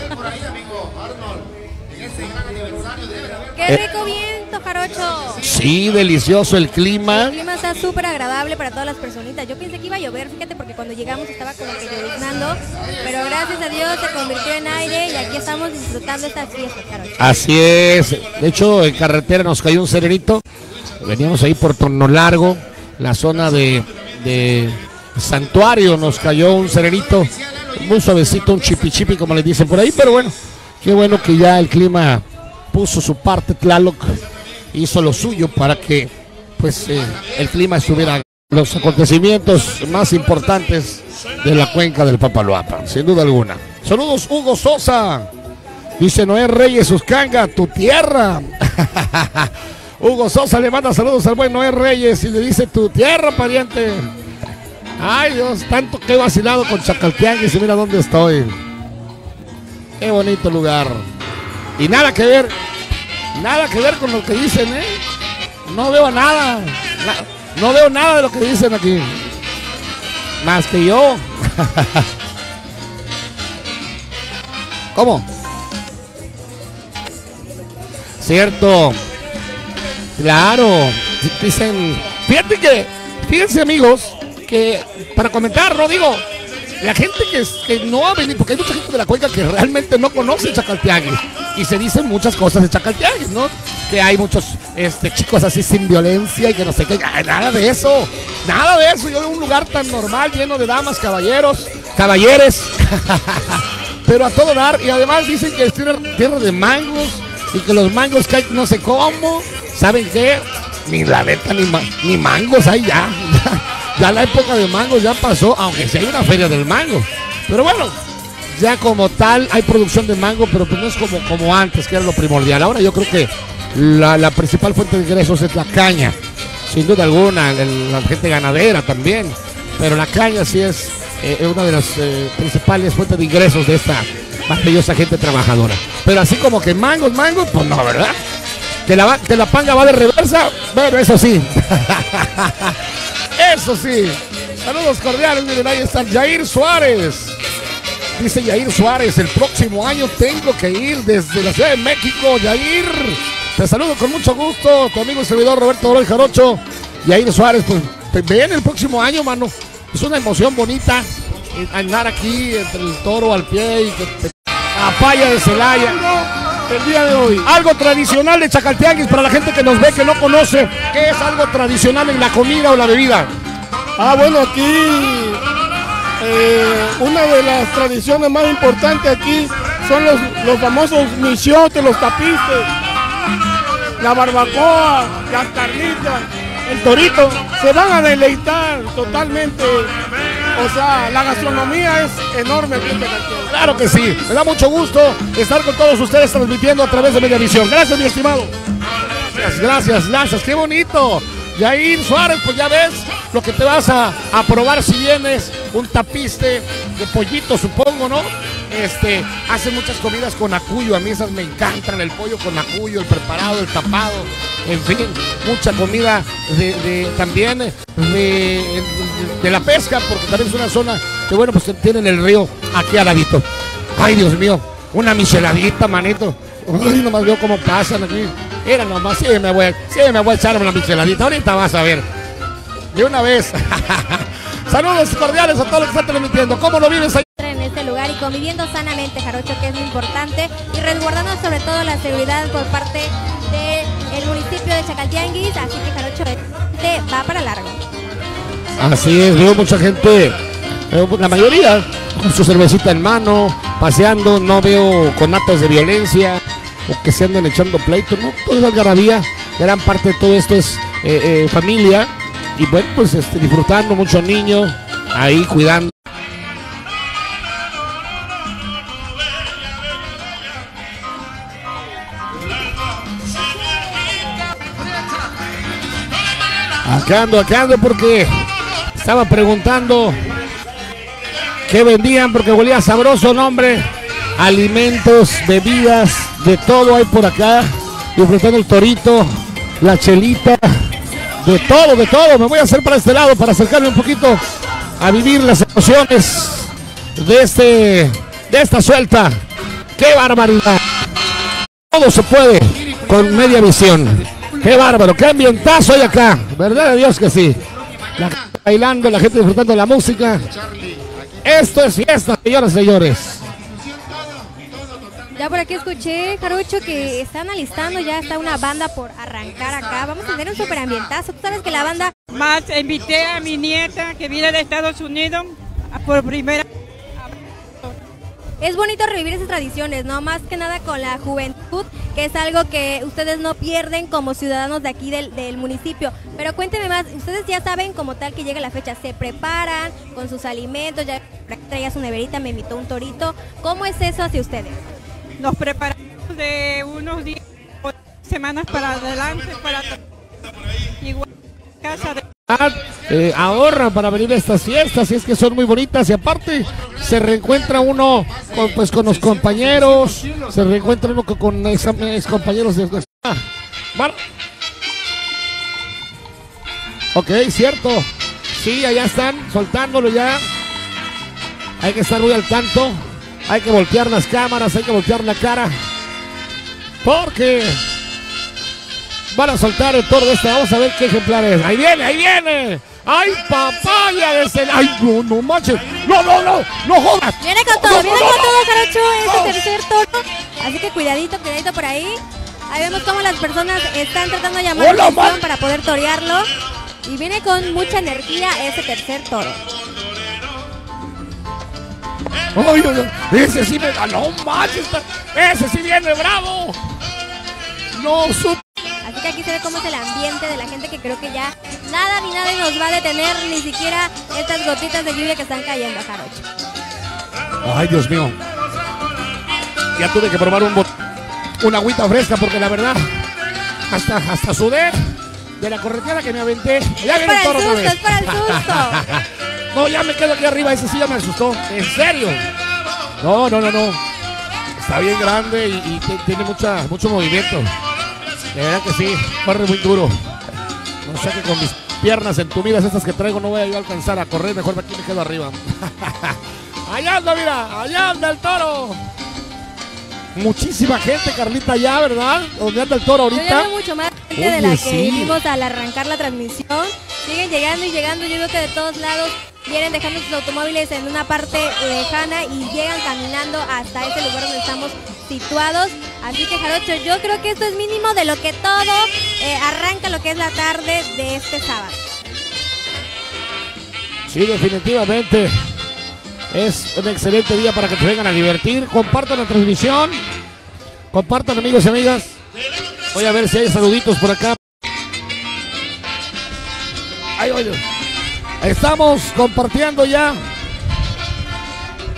Qué rico viento, Jarocho. Sí, delicioso el clima. El clima está súper agradable para todas las personitas. Yo pensé que iba a llover, fíjate, porque cuando llegamos estaba como que lloviznando. Pero gracias a Dios se convirtió en aire y aquí estamos disfrutando estas fiestas, Jarocho. Así es. De hecho, en carretera nos cayó un serenito. Veníamos ahí por Torno Largo, la zona de, de Santuario, nos cayó un serenito muy suavecito, un chipi chipi como le dicen por ahí, pero bueno, qué bueno que ya el clima puso su parte. Tlaloc hizo lo suyo para que pues eh, el clima estuviera los acontecimientos más importantes de la cuenca del Papaloapan, sin duda alguna. Saludos, Hugo Sosa, dice Noé Reyes Uscanga, tu tierra. Hugo Sosa le manda saludos al buen Noé Reyes y le dice tu tierra, pariente. Ay, Dios, tanto que he vacilado con Chacaltianguis y mira dónde estoy. Qué bonito lugar. Y nada que ver, nada que ver con lo que dicen, ¿eh? No veo nada, na, no veo nada de lo que dicen aquí. Más que yo. ¿Cómo? Cierto. Claro, dicen, fíjate que, fíjense amigos, que para comentar, no digo, la gente que, que no ha venido, porque hay mucha gente de la cuenca que realmente no conoce Chacaltianguis y se dicen muchas cosas de Chacaltianguis, ¿no? Que hay muchos este, chicos así sin violencia y que no sé qué, nada de eso, nada de eso. Yo veo un lugar tan normal, lleno de damas, caballeros, caballeres, pero a todo dar, y además dicen que es tierra, tierra de mangos y que los mangos caen no sé cómo. ¿Saben qué? Ni la neta, ni, ma ni mangos hay ya. Ya la época de mangos ya pasó, aunque sí hay una feria del mango. Pero bueno, ya como tal hay producción de mango, pero pues no es como, como antes, que era lo primordial. Ahora yo creo que la, la principal fuente de ingresos es la caña. Sin duda alguna, el, la gente ganadera también. Pero la caña sí es eh, una de las eh, principales fuentes de ingresos de esta maravillosa gente trabajadora. Pero así como que mangos, mangos, pues no, ¿verdad? Que la, que la panga va de reversa, bueno, eso sí. Eso sí. Saludos cordiales, miren, ahí está Yair Suárez. Dice Yair Suárez, el próximo año tengo que ir desde la Ciudad de México. Yair, te saludo con mucho gusto. Tu amigo y servidor Roberto Oroy Jarocho. Yair Suárez, pues ven el próximo año, mano. Es una emoción bonita andar aquí entre el toro al pie y que te... a Paya de Celaya. El día de hoy, algo tradicional de Chacaltianguis para la gente que nos ve, que no conoce. ¿Qué es algo tradicional en la comida o la bebida? Ah, bueno, aquí eh, una de las tradiciones más importantes aquí son los, los famosos michotes, los tapistes, la barbacoa, las carnitas, el torito. Se van a deleitar totalmente O sea, la gastronomía es enorme aquí en Tecaltiel. Claro que sí, me da mucho gusto estar con todos ustedes transmitiendo a través de Mediavisión. Gracias, mi estimado. Gracias, gracias, gracias, qué bonito. Yair Suárez, pues ya ves lo que te vas a, a probar si vienes, un tapiste de pollito, supongo, ¿no? Este, hace muchas comidas con acuyo, a mí esas me encantan, el pollo con acuyo, el preparado, el tapado, en fin, mucha comida de, de también de, de, de la pesca, porque también es una zona que, bueno, pues tienen el río aquí al ladito. Ay, Dios mío, una micheladita, manito. Ay, nomás veo cómo pasan aquí. Era nomás, sí me voy, sí me voy a echar una micheladita, ahorita vas a ver. De una vez. Saludos cordiales a todos los que están transmitiendo. ¿Cómo lo vives ahí? En este lugar y conviviendo sanamente, Jarocho, que es muy importante, y resguardando sobre todo la seguridad por parte del municipio de Chacaltianguis, así que Jarocho te va para largo. Así es, veo mucha gente, veo la mayoría con su cervecita en mano, paseando, no veo conatos de violencia o que se anden echando pleito, no, toda la algarabía, gran parte de todo esto es eh, eh, familia, y bueno, pues este, disfrutando, mucho niño ahí cuidando. Acá ando, acá ando porque estaba preguntando qué vendían porque olía sabroso, no, hombre. Alimentos, bebidas, de todo hay por acá. Disfrutando el torito, la chelita, de todo, de todo. Me voy a hacer para este lado para acercarme un poquito a vivir las emociones de este, de esta suelta. ¡Qué barbaridad! Todo se puede con Mediavisión. ¡Qué bárbaro! ¡Qué ambientazo hay acá! ¿Verdad de Dios que sí? La gente bailando, la gente disfrutando de la música. Esto es fiesta, señoras y señores. Ya por aquí escuché, Jarocho, que están alistando, ya está una banda por arrancar acá. Vamos a tener un super ambientazo. Tú sabes que la banda... Más invité a mi nieta que viene de Estados Unidos por primera. Es bonito revivir esas tradiciones, ¿no? Más que nada con la juventud, que es algo que ustedes no pierden como ciudadanos de aquí del, del municipio. Pero cuéntenme más, ustedes ya saben como tal que llega la fecha, se preparan con sus alimentos, ya traía su neverita, me invitó un torito. ¿Cómo es eso hacia ustedes? Nos preparamos de unos días o semanas para adelante, para igual casa de... Eh, ahorran para venir a estas fiestas y es que son muy bonitas y aparte se reencuentra uno con, pues, con los compañeros, se reencuentra uno con, con ex, ex compañeros de... Ah, bueno. Ok, cierto, sí, allá están soltándolo ya, hay que estar muy al tanto, hay que voltear las cámaras, hay que voltear la cara porque van a soltar el toro de esta. Vamos a ver qué ejemplar es. Ahí viene, ahí viene. ¡Ay, papaya de ese! ¡Ay, no, no manches! ¡No, no, no! ¡No jodas! Viene con todo, no, viene no, con no, todo, Jarocho, no. Este tercer toro. Así que cuidadito, cuidadito por ahí. Ahí vemos cómo las personas están tratando de llamar la atención para poder torearlo. Y viene con mucha energía ese tercer toro. ¡Ay, ay, ay! Ese sí me ganó, manches. Ese sí viene bravo. No, su... Así que aquí se ve cómo es el ambiente de la gente, que creo que ya nada ni nadie nos va a detener, ni siquiera estas gotitas de lluvia que están cayendo, Jarocho. Ay, Dios mío. Ya tuve que probar un bot una agüita fresca porque la verdad hasta, hasta sudé de la correteada que me aventé. Ya viene el toro otra vez. Es para el susto. No, ya me quedo aquí arriba, ese sí ya me asustó. En serio. No, no, no, no. Está bien grande y, y tiene mucha, mucho movimiento. De verdad que sí, corre muy duro. No sé que con mis piernas entumidas estas que traigo no voy a yo a alcanzar a correr, mejor aquí me quedo arriba. Allá anda, mira, allá anda el toro. Muchísima gente, Carlita, allá, ¿verdad? ¿Dónde anda el toro ahorita? Yo ya veo mucho más gente. Oye, de la que sí vimos al arrancar la transmisión. Siguen llegando y llegando, yo veo que de todos lados vienen dejando sus automóviles en una parte lejana y llegan caminando hasta ese lugar donde estamos situados. Así que, Jarocho, yo creo que esto es mínimo de lo que todo eh, arranca lo que es la tarde de este sábado. Sí, definitivamente es un excelente día para que te vengan a divertir. Compartan la transmisión, compartan, amigos y amigas. Voy a ver si hay saluditos por acá. Ahí voy. Estamos compartiendo ya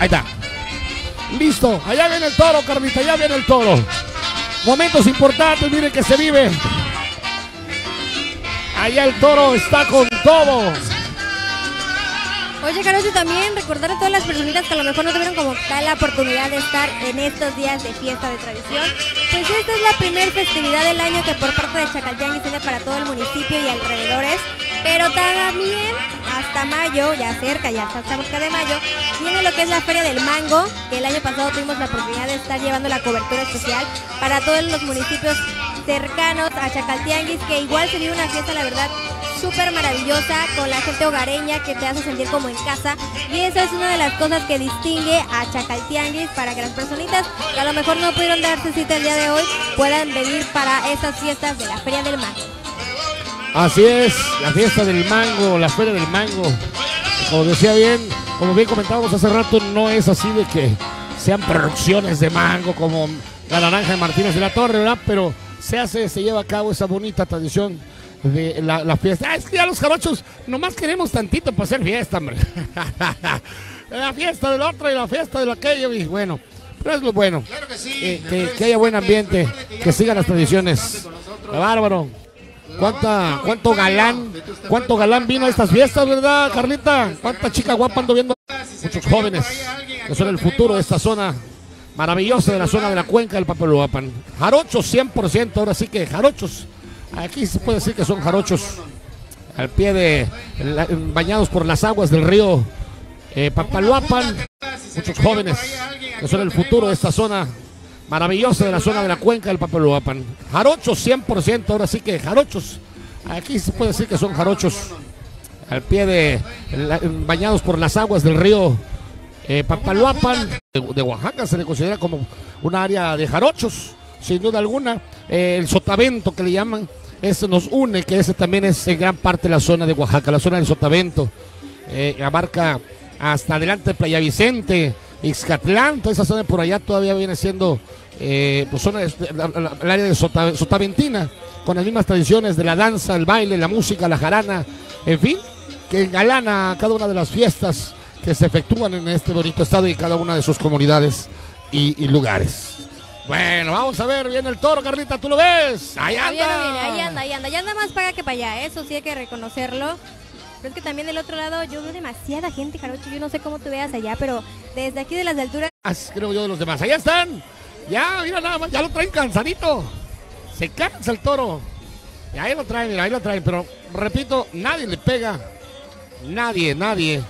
Ahí está. Listo, allá viene el toro, Carlita, allá viene el toro. Momentos importantes, miren que se vive. Allá el toro está con todo. Oye, Jarocho, también recordar a todas las personitas que a lo mejor no tuvieron como tal la oportunidad de estar en estos días de fiesta de tradición. Pues esta es la primer festividad del año que por parte de Chacaltianguis tiene para todo el municipio y alrededores. Pero también hasta mayo, ya cerca, ya hasta cerca de mayo, viene lo que es la Feria del Mango, que el año pasado tuvimos la oportunidad de estar llevando la cobertura especial para todos los municipios cercanos a Chacaltianguis, que igual se vive una fiesta, la verdad, súper maravillosa, con la gente hogareña que te hace sentir como en casa, y eso es una de las cosas que distingue a Chacaltianguis, para que las personitas que a lo mejor no pudieron darse cita el día de hoy puedan venir para estas fiestas de la Feria del Mango. Así es, la fiesta del mango, la Feria del Mango. Como decía bien, como bien comentábamos hace rato, no es así de que sean producciones de mango como la Naranja de Martínez de la Torre, ¿verdad? Pero se hace, se lleva a cabo esa bonita tradición de la, la fiesta. Ah, es que ya los jarochos nomás queremos tantito para hacer fiesta, hombre. La fiesta del otro y la fiesta de aquello, y bueno, pero es lo bueno. Claro que sí. Eh, que, que haya buen ambiente, que sigan las tradiciones. Bárbaro. ¿Cuánta, cuánto galán, cuánto galán vino a estas fiestas, ¿verdad, Carlita? ¿Cuánta chica guapa ando viendo? Muchos jóvenes que son el futuro de esta zona maravillosa, de la zona de la cuenca del Papaloapan. Jarochos cien por ciento, ahora sí que jarochos. Aquí se puede decir que son jarochos al pie de, la, bañados por las aguas del río eh, Papaloapan. Muchos jóvenes que son el futuro de esta zona maravillosa, de la zona de la cuenca del Papaloapan. Jarochos cien por ciento, ahora sí que jarochos. Aquí se puede decir que son jarochos al pie de, la, bañados por las aguas del río eh, Papaloapan. De, de Oaxaca se le considera como un área de jarochos, sin duda alguna. Eh, el Sotavento, que le llaman, ese nos une, que ese también es en gran parte de la zona de Oaxaca, la zona del Sotavento. Eh, abarca hasta adelante de Playa Vicente, Ixcatlán, toda esa zona por allá todavía viene siendo eh, pues zona de, la, la, el área de Sota, Sotaventina, con las mismas tradiciones de la danza, el baile, la música, la jarana, en fin, que engalana cada una de las fiestas que se efectúan en este bonito estado y cada una de sus comunidades y, y lugares. Bueno, vamos a ver, viene el toro, Carlita, ¿tú lo ves? Ahí anda. Viene, viene, ahí anda, ahí anda, ya anda más para que para allá, eso sí hay que reconocerlo. Pero es que también del otro lado yo veo demasiada gente, Jarocho, yo no sé cómo tú veas allá, pero desde aquí de las alturas... Creo yo de los demás, allá están, ya, mira nada más, ya lo traen cansadito, se cansa el toro, y ahí lo traen, mira, ahí lo traen, pero repito, nadie le pega, nadie, nadie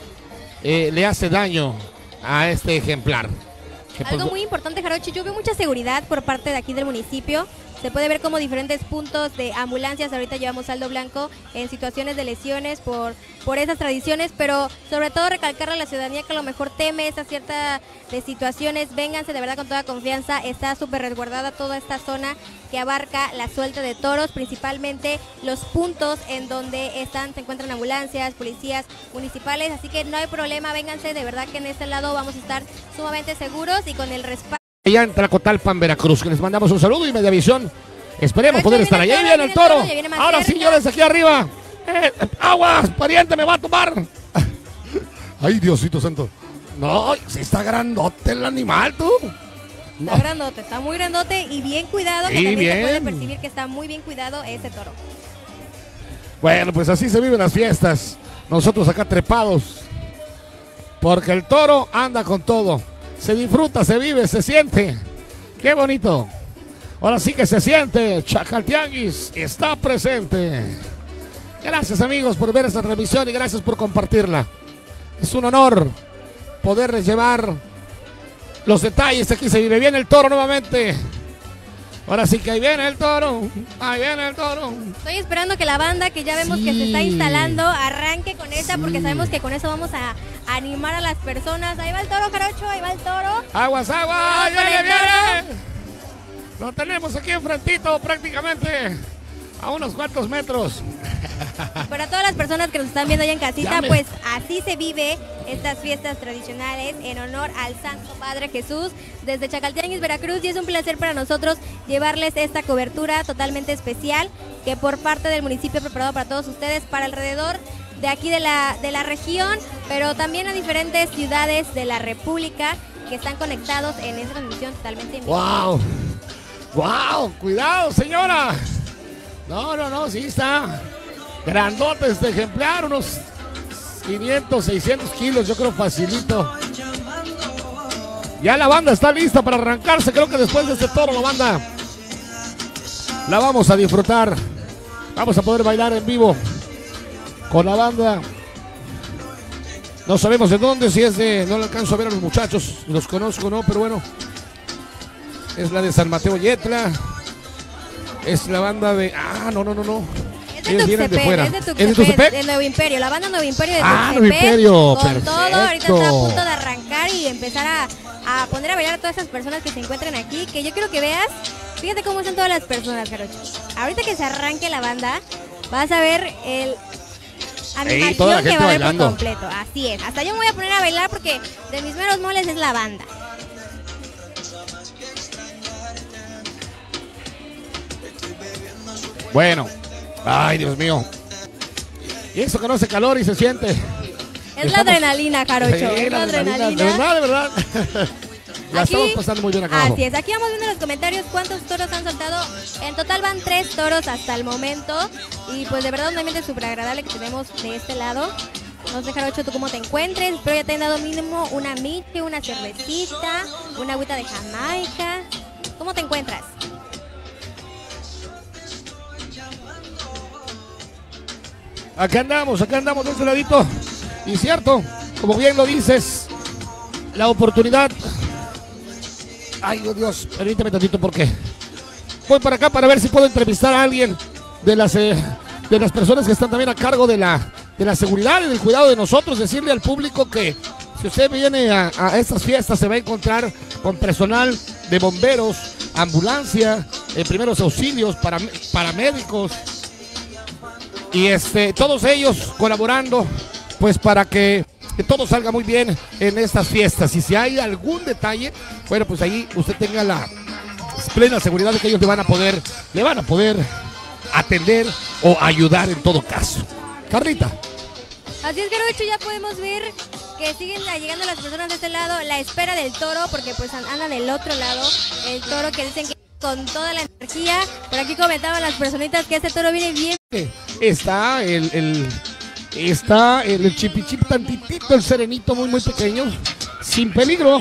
eh, le hace daño a este ejemplar. Algo pues, muy importante, Jarocho, yo veo mucha seguridad por parte de aquí del municipio. Se puede ver como diferentes puntos de ambulancias, ahorita llevamos saldo blanco en situaciones de lesiones por, por esas tradiciones, pero sobre todo recalcar a la ciudadanía que a lo mejor teme esa cierta de situaciones, vénganse de verdad con toda confianza, está súper resguardada toda esta zona que abarca la suelta de toros, principalmente los puntos en donde están, se encuentran ambulancias, policías municipales, así que no hay problema, vénganse, de verdad que en este lado vamos a estar sumamente seguros y con el respaldo. Allá en Tlacotalpan, Veracruz, que les mandamos un saludo y Mediavisión. Esperemos poder estar allá. Ahí viene el toro. Ahora sí, señores, aquí arriba. Eh, aguas, pariente, me va a tomar. Ay, Diosito santo. No, sí está grandote el animal, tú. No. Está grandote, está muy grandote y bien cuidado, que sí, también bien. se puede percibir que está muy bien cuidado ese toro. Bueno, pues así se viven las fiestas. Nosotros acá trepados. Porque el toro anda con todo. Se disfruta, se vive, se siente. Qué bonito. Ahora sí que se siente. Chacaltianguis está presente. Gracias, amigos, por ver esta transmisión y gracias por compartirla. Es un honor poderles llevar los detalles. Aquí se vive bien el toro nuevamente. Ahora sí que ahí viene el toro. Ahí viene el toro. Estoy esperando que la banda, que ya vemos sí. que se está instalando, arranque con esa, sí. porque sabemos que con eso vamos a animar a las personas. Ahí va el toro, Jarocho, ahí va el toro. Aguas, aguas, viene, viene. Lo tenemos aquí enfrentito prácticamente a unos cuantos metros. Para todas las personas que nos están viendo allá en casita, me... pues así se vive estas fiestas tradicionales en honor al Santo Padre Jesús desde Chacaltianguis, Veracruz, y es un placer para nosotros llevarles esta cobertura totalmente especial que por parte del municipio ha preparado para todos ustedes, para alrededor de aquí de la, de la región, pero también a diferentes ciudades de la República que están conectados en esta transmisión totalmente en vivo. ¡Wow! ¡Wow! ¡Cuidado, señora! No, no, no, sí está grandote este ejemplar, unos quinientos, seiscientos kilos, yo creo facilito. Ya la banda está lista para arrancarse, creo que después de este toro la banda la vamos a disfrutar. Vamos a poder bailar en vivo con la banda. No sabemos de dónde, si es de... No le alcanzo a ver a los muchachos, los conozco, ¿no? Pero bueno, es la de San Mateo Yetla. Es la banda de... Ah, no, no, no, no. Es de Tuxtepec, de fuera. Es de Tuxtepec, ¿Es de Tuxtepec? De Nuevo Imperio, la banda Nuevo Imperio de Tuxtepec. Ah, Nuevo Imperio, con perfecto. todo, ahorita está a punto de arrancar y empezar a, a poner a bailar a todas esas personas que se encuentran aquí, que yo quiero que veas, fíjate cómo están todas las personas, Jarocho. Ahorita que se arranque la banda, vas a ver el animación Ey, que va a haber por completo, así es. Hasta yo me voy a poner a bailar porque de mis meros moles es la banda. Bueno, ay, Dios mío. Y eso que no hace calor y se siente. Es estamos... la adrenalina, Jarocho. Sí, es la adrenalina. De verdad, de verdad. La aquí, estamos pasando muy bien acá abajo. Así es, aquí vamos viendo los comentarios cuántos toros han soltado. En total van tres toros hasta el momento. Y pues de verdad un ambiente súper agradable que tenemos de este lado. No sé, Jarocho, tú cómo te encuentres. Pero ya te han dado mínimo una miche, una cervecita, una agüita de Jamaica. ¿Cómo te encuentras? Acá andamos, acá andamos de este ladito. Y cierto, como bien lo dices, la oportunidad... Ay, oh Dios, permíteme tantito porque voy para acá para ver si puedo entrevistar a alguien de las, eh, de las personas que están también a cargo de la, de la seguridad y del cuidado de nosotros. Decirle al público que si usted viene a, a estas fiestas se va a encontrar con personal de bomberos, ambulancia, eh, primeros auxilios, para, paramédicos. Y este, todos ellos colaborando pues para que, que todo salga muy bien en estas fiestas. Y si hay algún detalle, bueno, pues ahí usted tenga la plena seguridad de que ellos le van a poder, le van a poder atender o ayudar en todo caso. Carlita. Así es, Jarocho, ya podemos ver que siguen llegando las personas de este lado, la espera del toro, porque pues anda del otro lado, el toro que dicen que con toda la energía. Por aquí comentaban las personitas que este toro viene bien. Está el, el está el, el chipichip tantitito, el serenito muy muy pequeño, sin peligro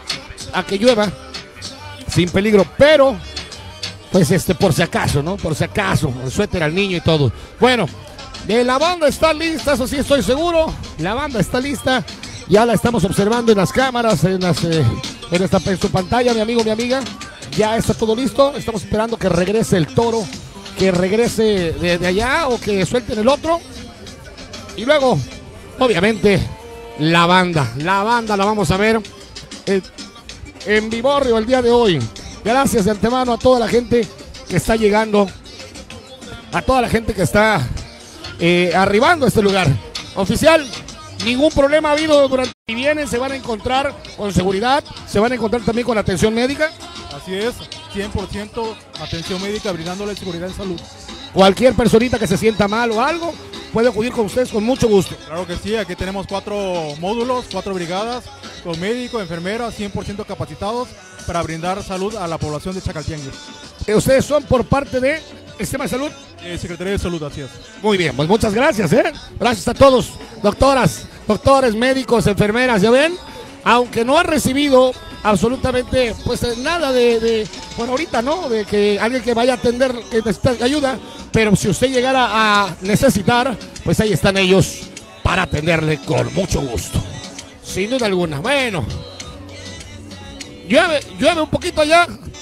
a que llueva, sin peligro, pero pues este por si acaso, ¿no? Por si acaso, el suéter al niño y todo. Bueno, de la banda está lista, eso sí estoy seguro. La banda está lista, ya la estamos observando en las cámaras, en las eh, en, esta, en su pantalla, mi amigo, mi amiga. Ya está todo listo, estamos esperando que regrese el toro, que regrese de, de allá o que suelten el otro. Y luego, obviamente, la banda. La banda la vamos a ver eh, en Viborrio el día de hoy. Gracias de antemano a toda la gente que está llegando, a toda la gente que está eh, arribando a este lugar. Oficial, ningún problema ha habido durante y vienen, se van a encontrar con seguridad, se van a encontrar también con atención médica. Así es, cien por ciento atención médica brindándole seguridad en salud. Cualquier personita que se sienta mal o algo puede acudir con ustedes con mucho gusto. Claro que sí, aquí tenemos cuatro módulos, cuatro brigadas, con médico, enfermeras, cien por ciento capacitados para brindar salud a la población de Chacaltianguis. Eh, ¿Ustedes son por parte de Sistema de Salud? Eh, Secretaría de Salud, así es. Muy bien, pues muchas gracias, ¿eh? Gracias a todos, doctoras, doctores, médicos, enfermeras, ¿ya ven? Aunque no han recibido absolutamente pues nada de, de, bueno, ahorita no, de que alguien que vaya a atender, que necesita ayuda, pero si usted llegara a necesitar, pues ahí están ellos para atenderle con mucho gusto, sin duda alguna. Bueno, llueve, llueve un poquito allá.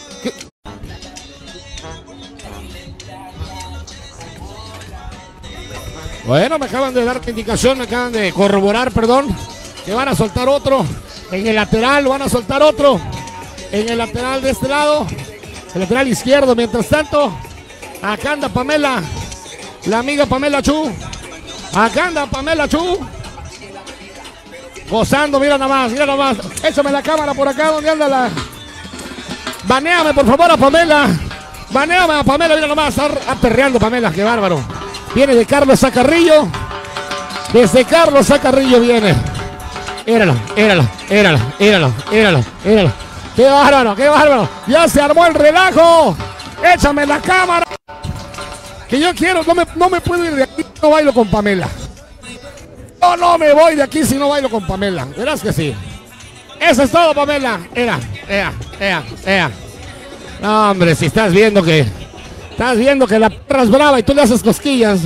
Bueno, me acaban de dar indicación, me acaban de corroborar, perdón, que van a soltar otro. En el lateral van a soltar otro. En el lateral de este lado, el lateral izquierdo. Mientras tanto, acá anda Pamela, la amiga Pamela Chu. Acá anda Pamela Chu, gozando, mira nada más, mira nada más. Échame la cámara por acá, donde anda la... Banéame por favor a Pamela. Banéame a Pamela, mira nada más. Está aperreando Pamela, qué bárbaro. Viene de Carlos Zacarrillo. Desde Carlos a Carrillo viene. Éralo, éralo, éralo, éralo, éralo, éralo. ¡Qué bárbaro, qué bárbaro! ¡Ya se armó el relajo! ¡Échame la cámara! Que yo quiero, no me, no me puedo ir de aquí si no bailo con Pamela. Yo no me voy de aquí si no bailo con Pamela. Verás que sí. Eso es todo, Pamela. Era, ea, ea, ea. No, hombre, si estás viendo que... Estás viendo que la perra es brava y tú le haces cosquillas.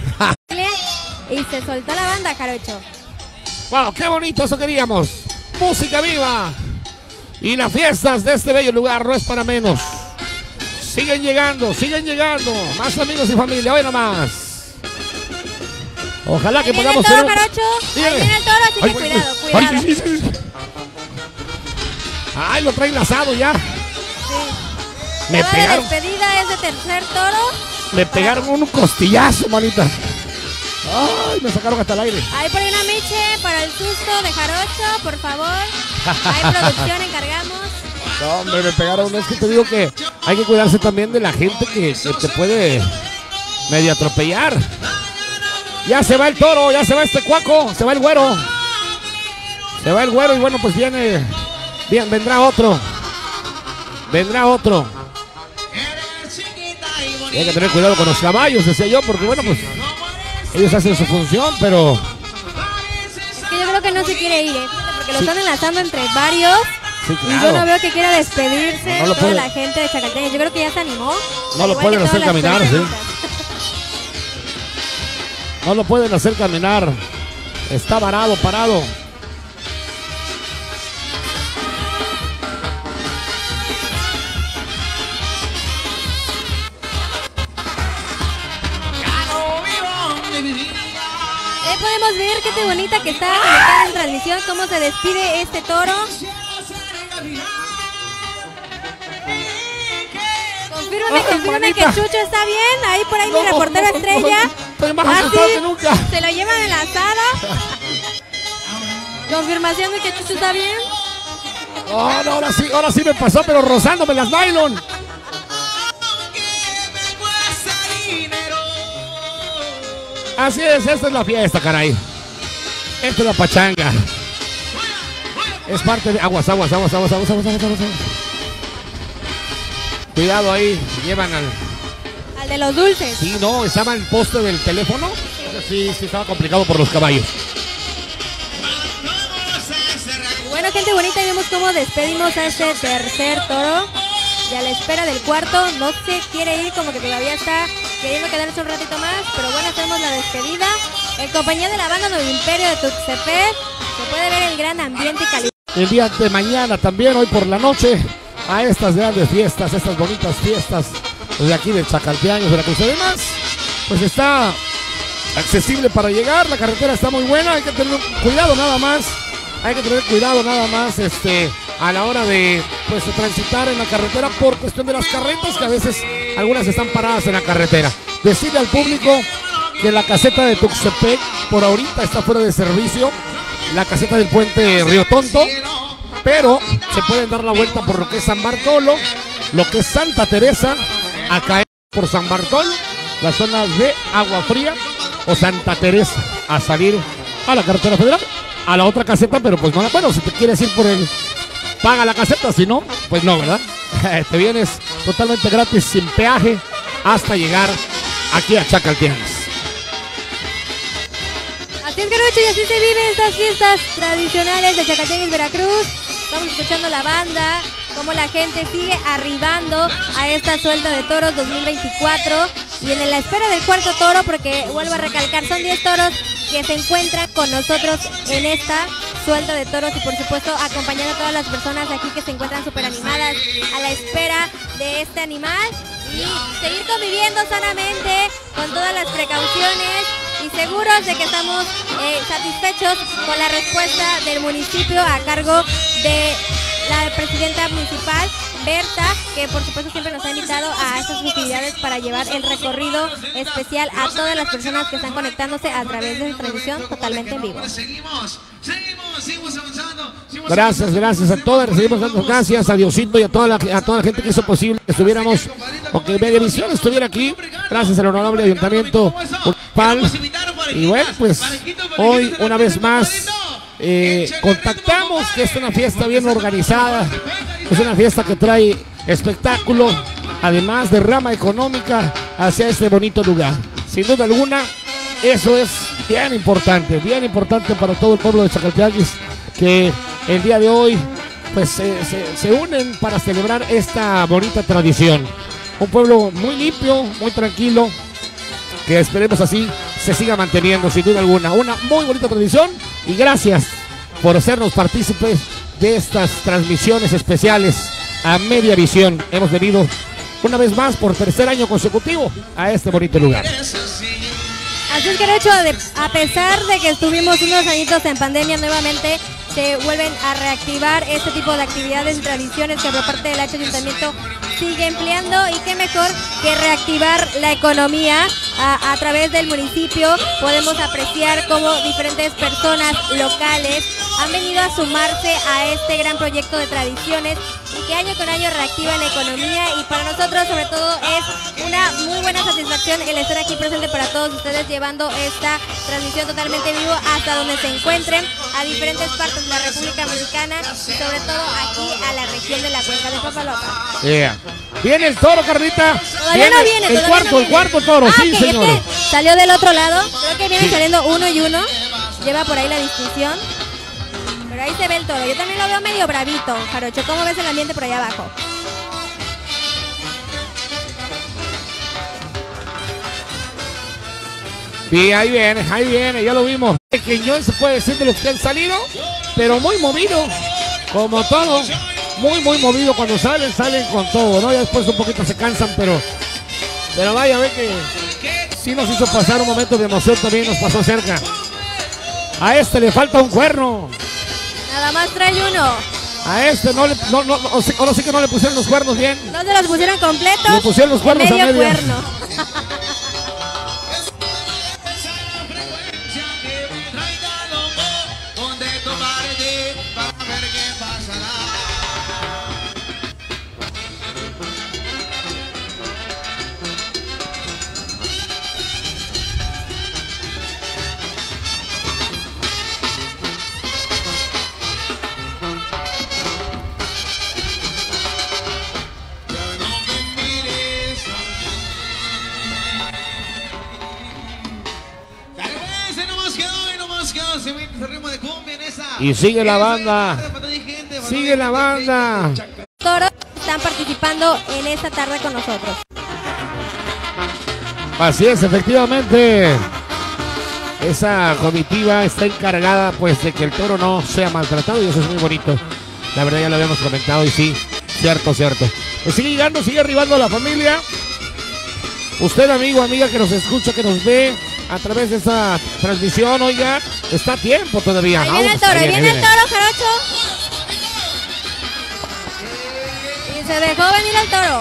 Y se soltó la banda, Jarocho. Wow, qué bonito, eso queríamos. Música viva. Y las fiestas de este bello lugar no es para menos. Siguen llegando, siguen llegando. Más amigos y familia, hoy nomás. Ojalá que Ahí viene podamos el toro, tener... Jarocho. Ahí viene el toro, así que Ay, cuidado, ay, cuidado. ay, sí, sí, sí. Ay, lo trae enlazado ya. Sí. Me La de pegaron, despedida es de tercer toro. me pegaron un costillazo, manita. Ay, me sacaron hasta el aire. Ahí por ahí una miche para el susto de Jarocho, por favor. Ahí producción encargamos. No, hombre, me pegaron. Es que te digo que hay que cuidarse también de la gente que, que te puede medio atropellar. Ya se va el toro, ya se va este cuaco, se va el güero. Se va el güero y bueno, pues viene, bien, vendrá otro. Vendrá otro. Y hay que tener cuidado con los caballos, decía yo, porque bueno, pues ellos hacen su función, pero... Es que yo creo que no se quiere ir, ¿eh? Porque lo están enlazando entre varios. Sí, Y claro. yo no veo que quiera despedirse No, no lo toda puede. la gente de Chacaltén. Yo creo que ya se animó. No lo Igual pueden que hacer todas las caminar, sí. personitas. No lo pueden hacer caminar. Está varado, parado. Ahí podemos ver qué bonita que está conectada en transmisión, cómo se despide este toro. Confírmame, Ay, confírmame que manita. Chucho está bien. Ahí por ahí mi No, reportero no, estrella. no, estoy más Ah, asustado sí, que nunca. se lo llevan enlazado. Confirmación de que Chucho está bien. Oh, no, ahora sí, ahora sí me pasó, pero rozándome las nylon. Así es, esta es la fiesta, caray. Esta es la pachanga. Es parte de... Aguas, aguas, aguas, aguas, aguas, aguas, aguas, aguas. Cuidado ahí, llevan al... Al de los dulces. Sí, no, estaba el poste del teléfono. Sí, sí, estaba complicado por los caballos. Y bueno, gente bonita, vemos cómo despedimos a este tercer toro. Y a la espera del cuarto, no se quiere ir, como que todavía está queriendo quedarse un ratito más. Pero bueno, hacemos la despedida. En compañía de la banda Nuevo Imperio de Tuxtepec, se puede ver el gran ambiente y calidad. El día de mañana también, hoy por la noche, a estas grandes fiestas, estas bonitas fiestas de aquí de Chacalteaños, Veracruz. Además, pues está accesible para llegar, la carretera está muy buena, hay que tener cuidado nada más, hay que tener cuidado nada más este, a la hora de pues transitar en la carretera por cuestión de las carretas, que a veces algunas están paradas en la carretera. Decirle al público que la caseta de Tuxtepec por ahorita está fuera de servicio, la caseta del puente Río Tonto, pero se pueden dar la vuelta por lo que es San Bartolo, lo que es Santa Teresa, a caer por San Bartolo, las zonas de Agua Fría o Santa Teresa, a salir a la carretera federal, a la otra caseta, pero pues no la, bueno, si te quieres ir por el, paga la caseta, si no, pues no, ¿verdad? Te vienes totalmente gratis, sin peaje, hasta llegar aquí a Chacalteaños. Así es, Garucho, y así se viven estas fiestas tradicionales de Chacalteaños, Veracruz. Estamos escuchando la banda, cómo la gente sigue arribando a esta suelta de toros dos mil veinticuatro. Y en la espera del cuarto toro, porque vuelvo a recalcar, son diez toros que se encuentran con nosotros en esta suelta de toros. Y por supuesto, acompañando a todas las personas aquí que se encuentran súper animadas a la espera de este animal. Y seguir conviviendo sanamente con todas las precauciones y seguros de que estamos eh, satisfechos con la respuesta del municipio a cargo de la presidenta municipal, Berta, que por supuesto siempre nos ha invitado a estas festividades para llevar el recorrido especial a todas las personas que están conectándose a través de esta transmisión totalmente en vivo. Gracias, gracias a todas, recibimos tantas gracias a Diosito y a toda la, a toda la gente que hizo posible que estuviéramos, o que Megavisión estuviera aquí, gracias al honorable ayuntamiento municipal, Y bueno, pues hoy una vez más eh, contactamos que es una fiesta bien organizada, es una fiesta que trae espectáculo, además de rama económica hacia este bonito lugar. Sin duda alguna, eso es bien importante, bien importante para todo el pueblo de Chacaltianguis, que el día de hoy pues se, se, se unen para celebrar esta bonita tradición. Un pueblo muy limpio, muy tranquilo, que esperemos así se siga manteniendo sin duda alguna. Una muy bonita tradición y gracias por hacernos partícipes de estas transmisiones especiales a Media Visión. Hemos venido una vez más por tercer año consecutivo a este bonito lugar. Así es que, de hecho, de, a pesar de que estuvimos unos añitos en pandemia, nuevamente se vuelven a reactivar este tipo de actividades y tradiciones que por parte del Ayuntamiento sigue empleando, y qué mejor que reactivar la economía a, a través del municipio. Podemos apreciar cómo diferentes personas locales han venido a sumarse a este gran proyecto de tradiciones y que año con año reactivan la economía, y para nosotros sobre todo es una muy buena satisfacción el estar aquí presente para todos ustedes, llevando esta transmisión totalmente en vivo hasta donde se encuentren, a diferentes partes de la República Mexicana y sobre todo aquí a la región de la Cuenca de Papaloapan. Yeah. Viene el toro, Carlita. Todavía viene no viene, el todavía cuarto, no viene. el cuarto toro, ah, sí, que, señor. Es que salió del otro lado, creo que viene Sí. saliendo uno y uno, lleva por ahí la distinción. Pero ahí se ve el toro. Yo también lo veo medio bravito, Jarocho. ¿Cómo ves el ambiente por allá abajo? Sí, ahí viene, ahí viene, ya lo vimos. Pequeñón se puede decir de los que han salido, pero muy movido, como todo. Muy, muy movido. Cuando salen, salen con todo, ¿no? Ya después un poquito se cansan, pero pero vaya, ve que sí nos hizo pasar un momento de emoción, también nos pasó cerca. A este le falta un cuerno. Nada más trae uno. A este no le, no, no, no, sí- ahora sí que no le pusieron los cuernos bien. No se los pusieron completos. Le pusieron los cuernos medio a medias. cuerno. Y sigue la banda. Sigue la banda. Toros están participando en esta tarde con nosotros. Así es, efectivamente. Esa comitiva está encargada pues de que el toro no sea maltratado, y eso es muy bonito. La verdad ya lo habíamos comentado y sí, cierto, cierto. Pues sigue llegando, sigue arribando la familia. Usted, amigo, amiga que nos escucha, que nos ve a través de esta transmisión, oiga, está a tiempo todavía. Ahí viene el toro, ahí viene el toro, Jarocho. Y se dejó venir el toro.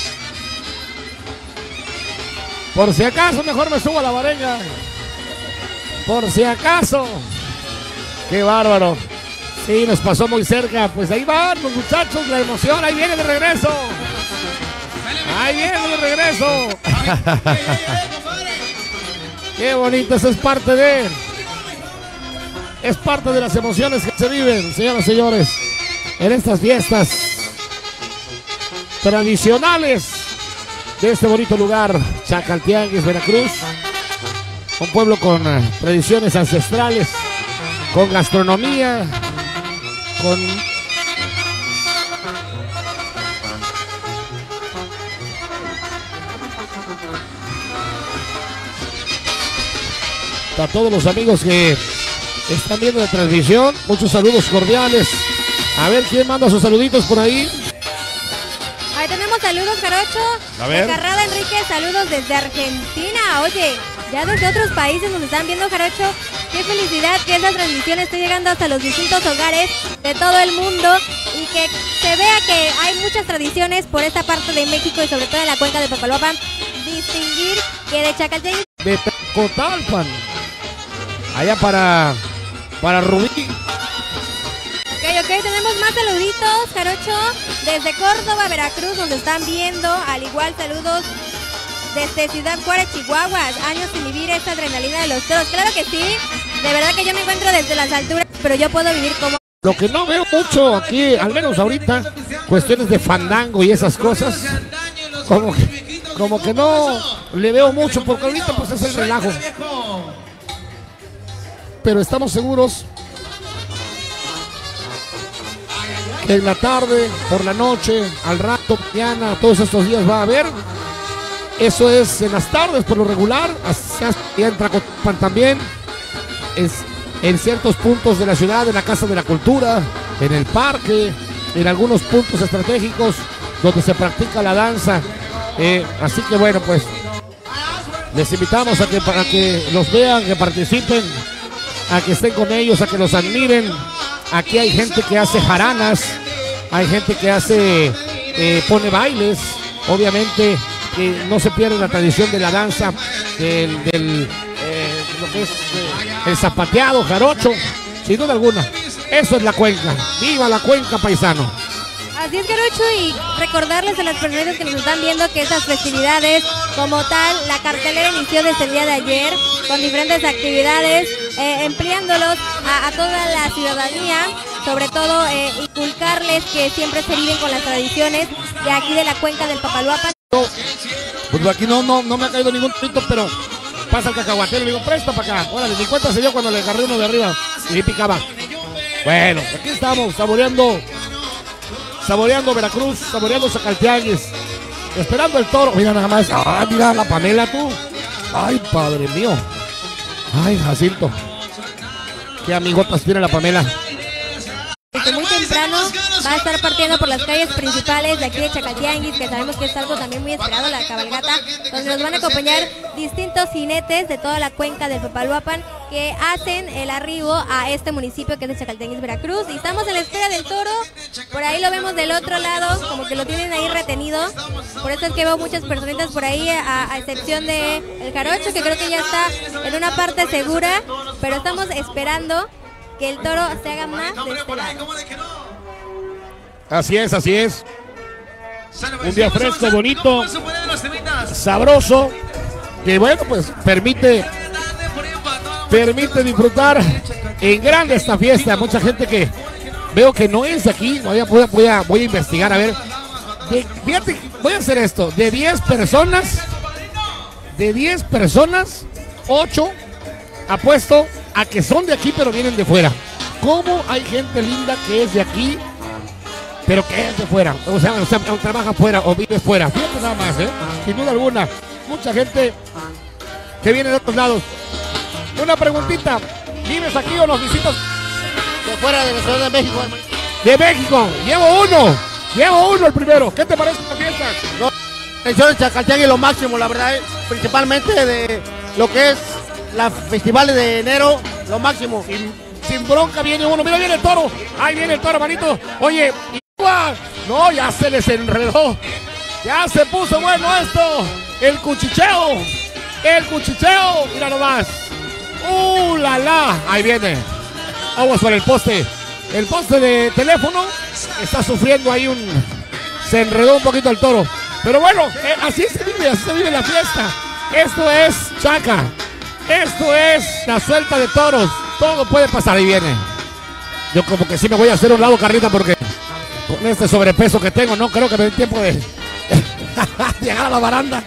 Por si acaso, mejor me subo a la vareña. Por si acaso. Qué bárbaro. Sí, nos pasó muy cerca. Pues ahí van los muchachos, la emoción. Ahí viene de regreso. Ahí viene de regreso. Qué bonito, eso es parte de... Es parte de las emociones que se viven, señoras y señores, en estas fiestas tradicionales de este bonito lugar, Chacaltianguis, Veracruz. Un pueblo con uh, tradiciones ancestrales, con gastronomía, con... A todos los amigos que están viendo la transmisión, muchos saludos cordiales. A ver quién manda sus saluditos por ahí. Ahí tenemos saludos, Jarocho. A ver. De Carrada Enrique, saludos desde Argentina. Oye, ya desde otros países nos están viendo, Jarocho. Qué felicidad que esta transmisión esté llegando hasta los distintos hogares de todo el mundo y que se vea que hay muchas tradiciones por esta parte de México y sobre todo en la cuenca de Papaloapan. Distinguir que de Chacaltianguis. De Cotalpan. Allá para, para Rubí. Ok, ok, tenemos más saluditos, Jarocho. Desde Córdoba, Veracruz, nos están viendo. Al igual, saludos desde Ciudad Juárez, Chihuahua. Años sin vivir esta adrenalina de los toros. Claro que sí, de verdad que yo me encuentro desde las alturas, pero yo puedo vivir como... Lo que no veo mucho aquí, al menos ahorita, cuestiones de fandango y esas cosas, como que, como que no le veo mucho, porque ahorita pues es el relajo. Pero estamos seguros que en la tarde, por la noche, al rato, mañana, todos estos días va a haber. Eso es en las tardes por lo regular, así entra Copan también. Es en ciertos puntos de la ciudad, en la Casa de la Cultura, en el parque, en algunos puntos estratégicos donde se practica la danza. Eh, así que bueno, pues les invitamos a que, para que los vean, que participen, a que estén con ellos, a que los admiren. Aquí hay gente que hace jaranas, hay gente que hace, eh, pone bailes, obviamente que no se pierde la tradición de la danza, del, del eh, lo que es eh, el zapateado, jarocho, sin duda alguna. Eso es la Cuenca. ¡Viva la Cuenca, paisano! Así es, Jarocho, y recordarles a las personas que nos están viendo que estas festividades, como tal, la cartelera inició desde el día de ayer con diferentes actividades, eh, empleándolos a, a toda la ciudadanía, sobre todo eh, inculcarles que siempre se viven con las tradiciones de aquí de la Cuenca del Papaloapan. Pues aquí no, no, no me ha caído ningún trito, pero pasa el cacahuatero, le digo, presta para acá. Órale, ni cuenta se dio cuando le agarré uno de arriba y picaba. Bueno, aquí estamos, saboreando, saboreando Veracruz, saboreando Zacaltianguis, esperando el toro. Mira nada más, ah, mira la Pamela tú. Ay, padre mío. Ay, Jacinto. Qué amigotas tiene la Pamela. Desde muy temprano va a estar partiendo por las calles principales de aquí de Zacaltianguis, que sabemos que es algo también muy esperado, la cabalgata, donde nos van a acompañar distintos jinetes de toda la Cuenca del Papaloapan que hacen el arribo a este municipio que es de Zacaltianguis, Veracruz. Y estamos en la espera del toro, por ahí lo vemos del otro lado, como que lo tienen ahí retenido. Por eso es que veo muchas personitas por ahí, a, a excepción de el Jarocho, que creo que ya está en una parte segura, pero estamos esperando que el toro se haga más de este lado. Así es, así es. Un día fresco, bonito, sabroso, que bueno, pues permite, permite disfrutar en grande esta fiesta. Mucha gente que veo que no es de aquí, voy a, voy a, voy a, voy a investigar, a ver. De, fíjate, voy a hacer esto, de diez personas, de diez personas, ocho apuesto a que son de aquí pero vienen de fuera. ¿Cómo hay gente linda que es de aquí pero que es de fuera? O sea, o sea o trabaja fuera o vive fuera. Fíjate nada más, ¿eh? Sin duda alguna. Mucha gente que viene de otros lados. Una preguntita. ¿Vives aquí o nos visitas? De fuera de la Ciudad de México. De México. Llevo uno. Llevo uno el primero. ¿Qué te parece esta fiesta? No, el show de Zacaltianguis lo máximo, la verdad. Principalmente de lo que es las festivales de enero, lo máximo. Sin, sin bronca viene uno. Mira, viene el toro. Ahí viene el toro, manito. Oye, no, ya se les enredó. Ya se puso bueno esto. El cuchicheo. El cuchicheo. Mira nomás. Uh, la la. Ahí viene. Vamos por el poste. El poste de teléfono está sufriendo ahí un... Se enredó un poquito el toro. Pero bueno, eh, así se vive, así se vive la fiesta. Esto es Chaca. Esto es la suelta de toros. Todo puede pasar. Ahí viene. Yo como que sí me voy a hacer un lado, Carlita, porque con este sobrepeso que tengo no creo que me dé tiempo de llegar a la baranda.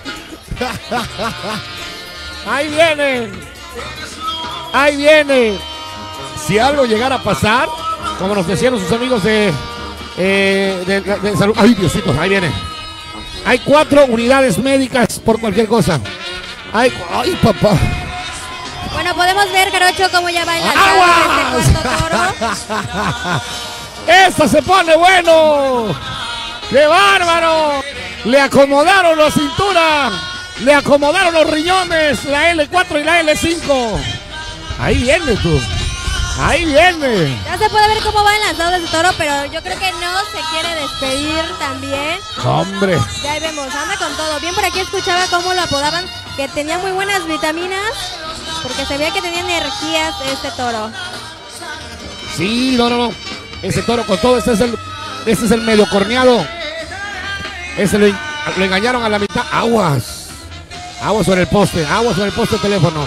Ahí viene. Ahí viene. Si algo llegara a pasar, como nos decían sus amigos de, eh, de, de, de salud. Ay, Diosito, ahí viene. Hay cuatro unidades médicas por cualquier cosa. Ay, ay, papá. Bueno, podemos ver, Jarocho, cómo ya va enlazado este cuarto toro. ¡Esto se pone bueno! ¡Qué bárbaro! Le acomodaron la cintura, le acomodaron los riñones, la L cuatro y la L cinco. Ahí viene tú. Ahí viene. Ya se puede ver cómo va enlazado ese toro, pero yo creo que no se quiere despedir también. ¡Hombre! Ya ahí vemos, anda con todo. Bien, por aquí escuchaba cómo lo apodaban, que tenía muy buenas vitaminas, porque se veía que tenía energías este toro. Sí, no, no, no. Ese toro con todo, este es el, este es el medio corneado. Ese lo, lo engañaron a la mitad. Aguas. Agua sobre el poste, agua sobre el poste de teléfono.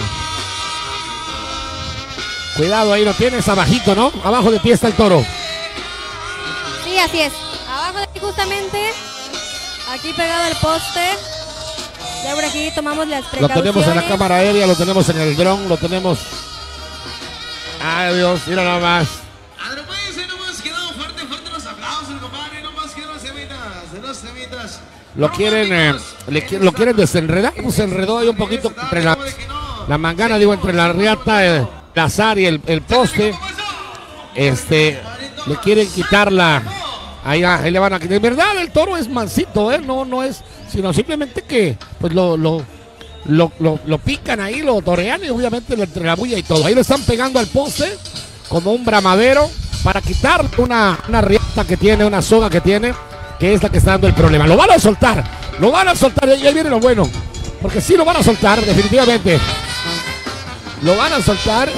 Cuidado, ahí lo tienes abajito, ¿no? Abajo de ti está el toro. Sí, así es. Abajo de ti justamente, aquí pegado al poste. Ya por aquí tomamos las precauciones. Lo tenemos en la cámara aérea, lo tenemos en el dron, lo tenemos... Ay, Dios, mira nada más. Lo quieren, eh, le, lo quieren desenredar, se enredó ahí un poquito entre la, la mangana, digo, entre la riata, el azar y el, el poste. Este, le quieren quitar la, ahí, ahí le van a quitar. En verdad el toro es mansito, eh, no, no es, sino simplemente que, pues lo, lo, lo, lo, lo pican ahí, lo torean y obviamente entre la bulla y todo. Ahí lo están pegando al poste como un bramadero para quitar una, una riata que tiene, una soga que tiene, que es la que está dando el problema. Lo van a soltar, lo van a soltar, y ahí viene lo bueno, porque sí lo van a soltar, definitivamente. Lo van a soltar.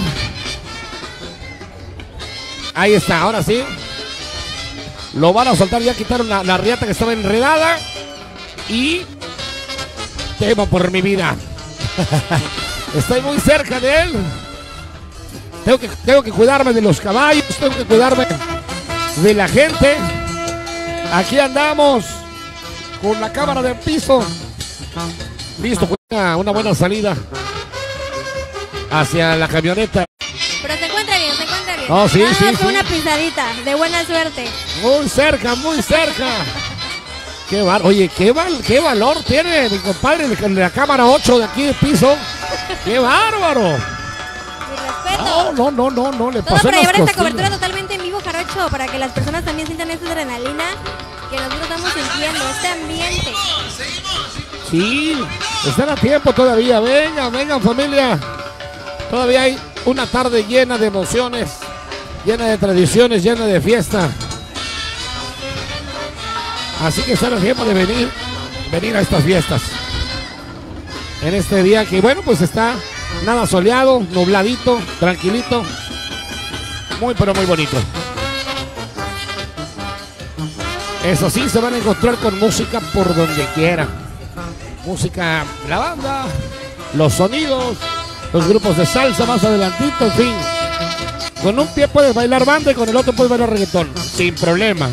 Ahí está, ahora sí. Lo van a soltar, ya quitaron la, la riata que estaba enredada. Y temo por mi vida. Estoy muy cerca de él. Tengo que, tengo que cuidarme de los caballos, tengo que cuidarme de la gente. Aquí andamos con la cámara del piso. Listo, una, una buena salida hacia la camioneta. Pero se encuentra bien, se encuentra bien. Oh, sí, Nada sí, más sí. una pisadita, de buena suerte. Muy cerca, muy cerca. Qué val Oye, qué, val qué valor tiene mi compadre de la cámara ocho de aquí de piso. Qué bárbaro. Mi respeto. No, no, no, no, no, le Todo pasó para en las llevar esta costillas. cobertura totalmente en vivo, Jarocho, para que las personas también sientan esta adrenalina que nosotros estamos sintiendo, este ambiente. Sí, están a tiempo todavía. Vengan, vengan, familia. Todavía hay una tarde llena de emociones, llena de tradiciones, llena de fiesta. Así que están a tiempo de venir, venir a estas fiestas. En este día que, bueno, pues está nada soleado, nubladito, tranquilito. Muy, pero muy bonito. Eso sí, se van a encontrar con música por donde quiera. Música, la banda, los sonidos, los grupos de salsa más adelantito, en fin. Con un pie puedes bailar banda y con el otro puedes bailar reggaetón, sin problema.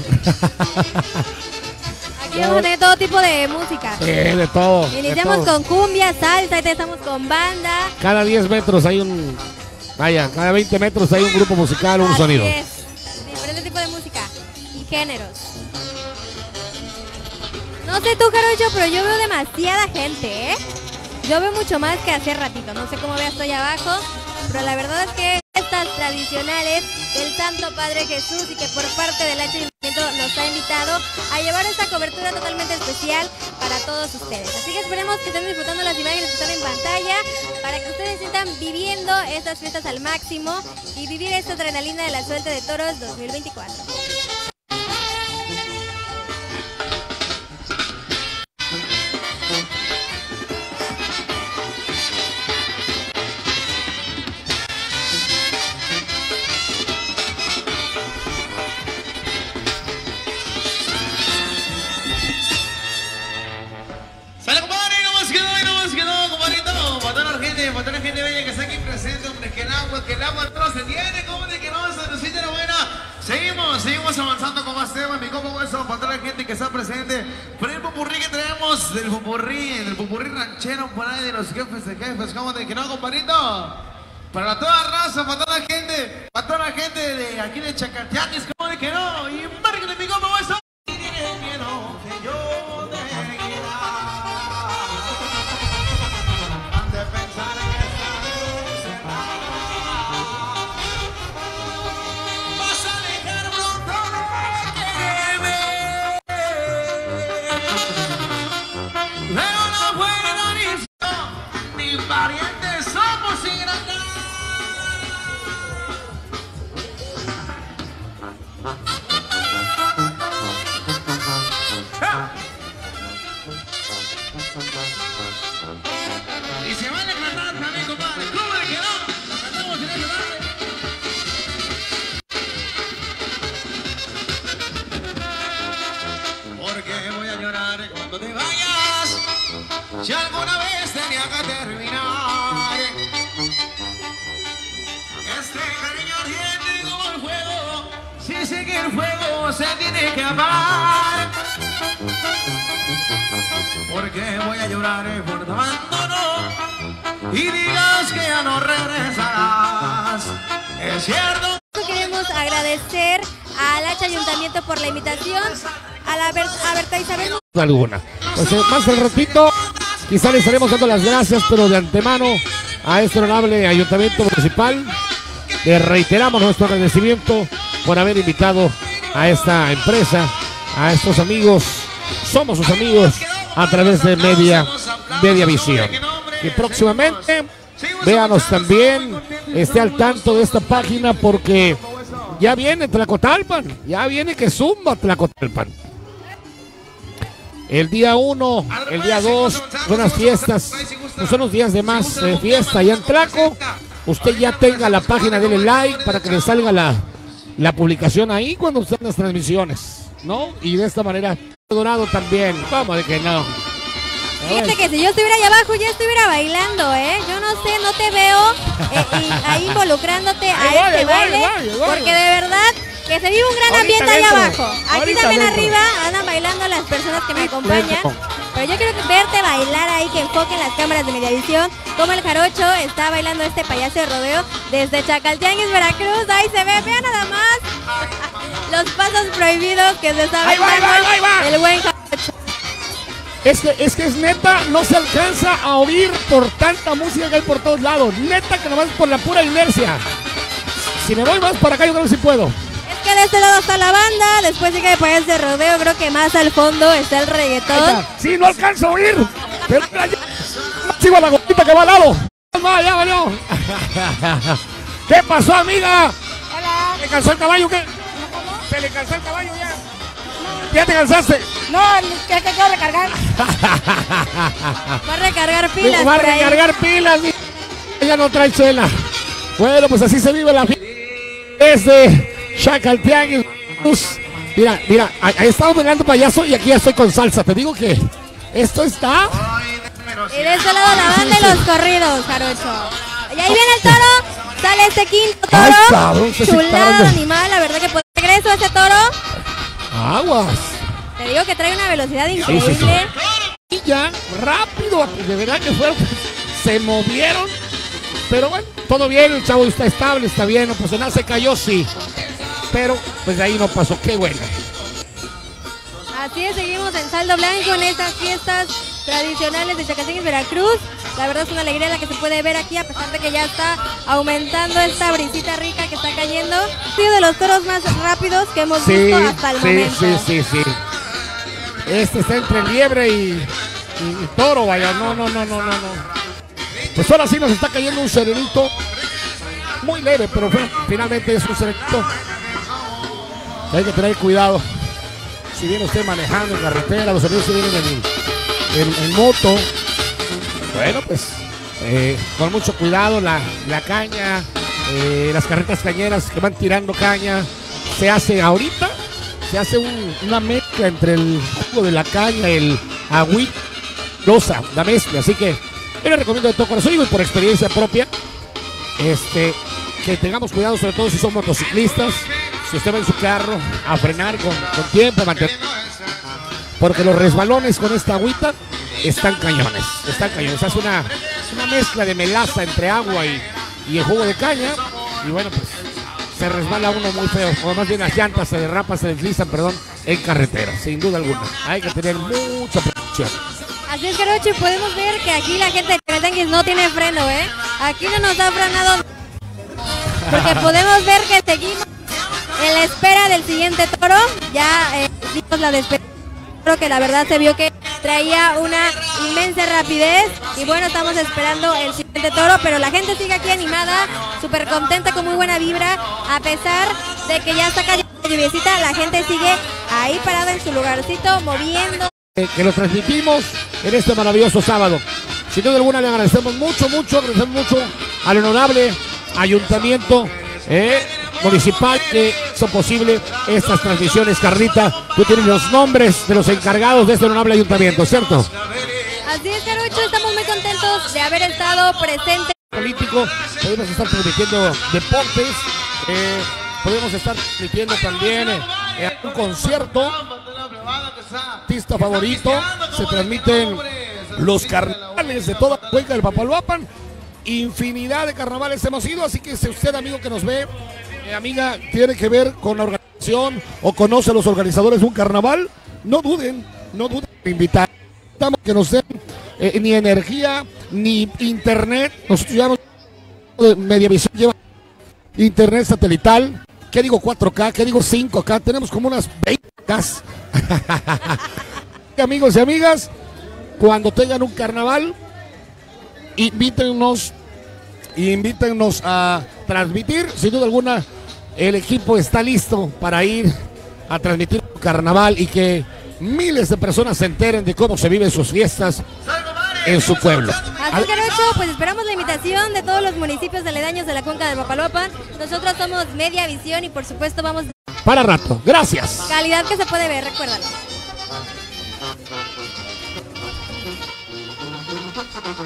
Aquí vamos a tener todo tipo de música. Sí, de todo. Iniciamos de todo. con cumbia, salsa, ahí estamos con banda. Cada diez metros hay un... Vaya, cada veinte metros hay un grupo musical, un Así sonido. es. Diferente tipo de música y géneros. No sé tú, Jarocho, pero yo veo demasiada gente, ¿eh? Yo veo mucho más que hace ratito. No sé cómo veas tú allá abajo, pero la verdad es que estas tradicionales del Santo Padre Jesús y que por parte del Ayuntamiento nos ha invitado a llevar esta cobertura totalmente especial para todos ustedes. Así que esperemos que estén disfrutando las imágenes que están en pantalla para que ustedes sientan viviendo estas fiestas al máximo y vivir esta adrenalina de la suelta de toros dos mil veinticuatro. ¡Sale, compadre! ¡No más quedó, no más quedó, compadrito! Para toda la gente, para toda la gente bella que está aquí presente, hombre, que el agua, que el agua todo se tiene, compadre, que no se nos siente la buena. Seguimos, seguimos avanzando con más temas, mi compa Hueso, para toda la gente que está presente. Por el popurrí que tenemos, del popurrí, del popurrí ranchero, por ahí de los jefes de jefes, compadre, que no, compadrito. Para toda raza, para toda la gente, para toda la gente de aquí de Chacaltianguis, compadre, que no. Y márquenle, mi compa Hueso. Tiene miedo que yo te parientes somos sin grandar. Y se van a cantar también, compadre. ¿Cómo le quedó? La cantamos en esta tarde. Porque voy a llorar cuando te vayas. si alguna vez tenía que terminar. Este cariño ardiente como el fuego, si sigue el fuego se tiene que apagar. Porque voy a llorar por tu abandono y digas que ya no regresarás. Es cierto. Queremos agradecer al H Ayuntamiento por la invitación, a la Ber a Berta Isabel. Alguna. Pues eh, más al ratito, quizá le estaremos dando las gracias, pero de antemano a este honorable Ayuntamiento Municipal, le reiteramos nuestro agradecimiento por haber invitado a esta empresa, a estos amigos, somos sus amigos, a través de Media, Media Visión. Y próximamente, véanos también, esté al tanto de esta página porque ya viene Tlacotalpan, ya viene que zumba Tlacotalpan. El día uno, el día dos, son las fiestas, pues son los días de más eh, fiesta y en Tlaco. Usted ya tenga la página, dele like para que le salga la, la publicación ahí cuando estén las transmisiones, ¿no? Y de esta manera, Dorado también, vamos de que no. Fíjate que si yo estuviera allá abajo ya estuviera bailando, ¿eh? Yo no sé, no te veo eh, y ahí involucrándote a Igual, este igual, baile, igual, igual. porque de verdad que se vive un gran Ahorita ambiente allá dentro, abajo. Aquí ahorita también dentro. arriba andan bailando las personas que me acompañan, pero yo quiero verte bailar ahí, que enfoquen las cámaras de Mediavisión, como el Jarocho está bailando este payaso de rodeo desde Chacaltianguis, Veracruz. Ahí se ve, vean nada más los pasos prohibidos que se está Ahí va, ahí va, bailando ahí va. el buen Jarocho. Es que, es que es neta, no se alcanza a oír por tanta música que hay por todos lados. Neta que nomás por la pura inercia. Si me voy más para acá, yo creo que sí puedo. Es que de este lado está la banda, después sigue de payaso de rodeo, creo que más al fondo está el reggaetón. Sí, no alcanzo a oír. Pero ya, ya, sigo a la gotita que va al lado. No, ya valió. ¿Qué pasó, amiga? Hola. ¿Le cansó el caballo o qué? ¿Se le cansó el caballo ya? ¿Ya te cansaste? No, que que quiero recargar. Va a recargar pilas. Va a por ahí. recargar pilas. Ella no trae chela. Bueno, pues así se vive la vida. Desde Chacaltianguis. Mira, mira, ahí estamos bailando payaso y aquí ya estoy con salsa. Te digo que esto está. Y de este lado la banda y los corridos, Jarocho. Y ahí viene el toro. Sale este quinto toro. Ay, cabrón, se Chulado citaron de de- animal, la verdad que por regreso ese toro. Aguas. Te digo que trae una velocidad Sí, increíble. sí, sí. Y ya, rápido, de verdad que fueron, se movieron. Pero bueno, todo bien, el chavo está estable, está bien, no pasó nada, se cayó, sí. Pero pues de ahí no pasó, qué bueno. Así es, seguimos en saldo blanco en estas fiestas tradicionales de Chacaltianguis, Veracruz. La verdad es una alegría la que se puede ver aquí, a pesar de que ya está aumentando esta brisita rica que está cayendo. Ha sido de los toros más rápidos que hemos Sí, visto hasta el sí, momento. sí, sí, sí. Este está entre liebre y, y- y toro, vaya, no, no, no, no, no, no. Pues ahora sí nos está cayendo un serenito, muy leve, pero bueno, finalmente es un serenito. Hay que tener cuidado. Si viene usted manejando en carretera, los amigos que vienen en, en- en moto, bueno, pues eh, con mucho cuidado, la, la caña, eh, las carretas cañeras que van tirando caña, se hace ahorita, se hace un- una mezcla entre el jugo de la caña, el agüita, losa, la mezcla, así que yo le recomiendo de todo corazón, digo, y por experiencia propia, este, que tengamos cuidado, sobre todo si son motociclistas, si usted va en su carro, a frenar con, con tiempo, a mantener, porque los resbalones con esta agüita están cañones, están cañones, hace una, una mezcla de melaza entre agua y, y el jugo de caña, y bueno, pues se resbala uno muy feo, o más bien las llantas se derrapan, se deslizan, perdón, en carretera, sin duda alguna, hay que tener mucha precaución. Así es, Jarocho, y podemos ver que aquí la gente de Chacaltianguis no tiene freno, ¿eh? Aquí no nos ha frenado, porque podemos ver que seguimos en la espera del siguiente toro. Ya eh, dimos la despedida, creo que la verdad se vio que traía una inmensa rapidez, y bueno, estamos esperando el siguiente toro, pero la gente sigue aquí animada, súper contenta, con muy buena vibra, a pesar de que ya está cayendo la lluviecita, la gente sigue ahí parada en su lugarcito, moviendo. Eh, que lo transmitimos en este maravilloso sábado. Sin duda alguna le agradecemos mucho, mucho, agradecemos mucho al honorable ayuntamiento eh, municipal que hizo posible estas transmisiones. Carlita, tú tienes los nombres de los encargados de este honorable ayuntamiento, ¿cierto? Así es, Jarocho, estamos muy contentos de haber estado presentes. Político, podemos estar transmitiendo deportes, eh, podemos estar transmitiendo también eh, un concierto, artista favorito, se transmiten los carnavales de toda la cuenca del Papaloapan, infinidad de carnavales hemos ido, así que si usted, amigo que nos ve, eh, amiga, tiene que ver con la organización o conoce a los organizadores de un carnaval, no duden, no duden en invitar, que nos den eh, ni energía, ni internet. Nosotros llevamos Mediavisión, lleva internet satelital, ¿qué digo cuatro K? ¿Qué digo cinco K? Tenemos como unas veinte K. Amigos y amigas, cuando tengan un carnaval, invítennos, invítennos a transmitir. Sin duda alguna, el equipo está listo para ir a transmitir un carnaval y que miles de personas se enteren de cómo se viven sus fiestas en su pueblo. Así que, Jarocho, pues esperamos la invitación de todos los municipios aledaños de la cuenca del Papaloapan. Nosotros somos Mediavisión y por supuesto vamos... Para rato, gracias. Calidad que se puede ver, recuérdalo.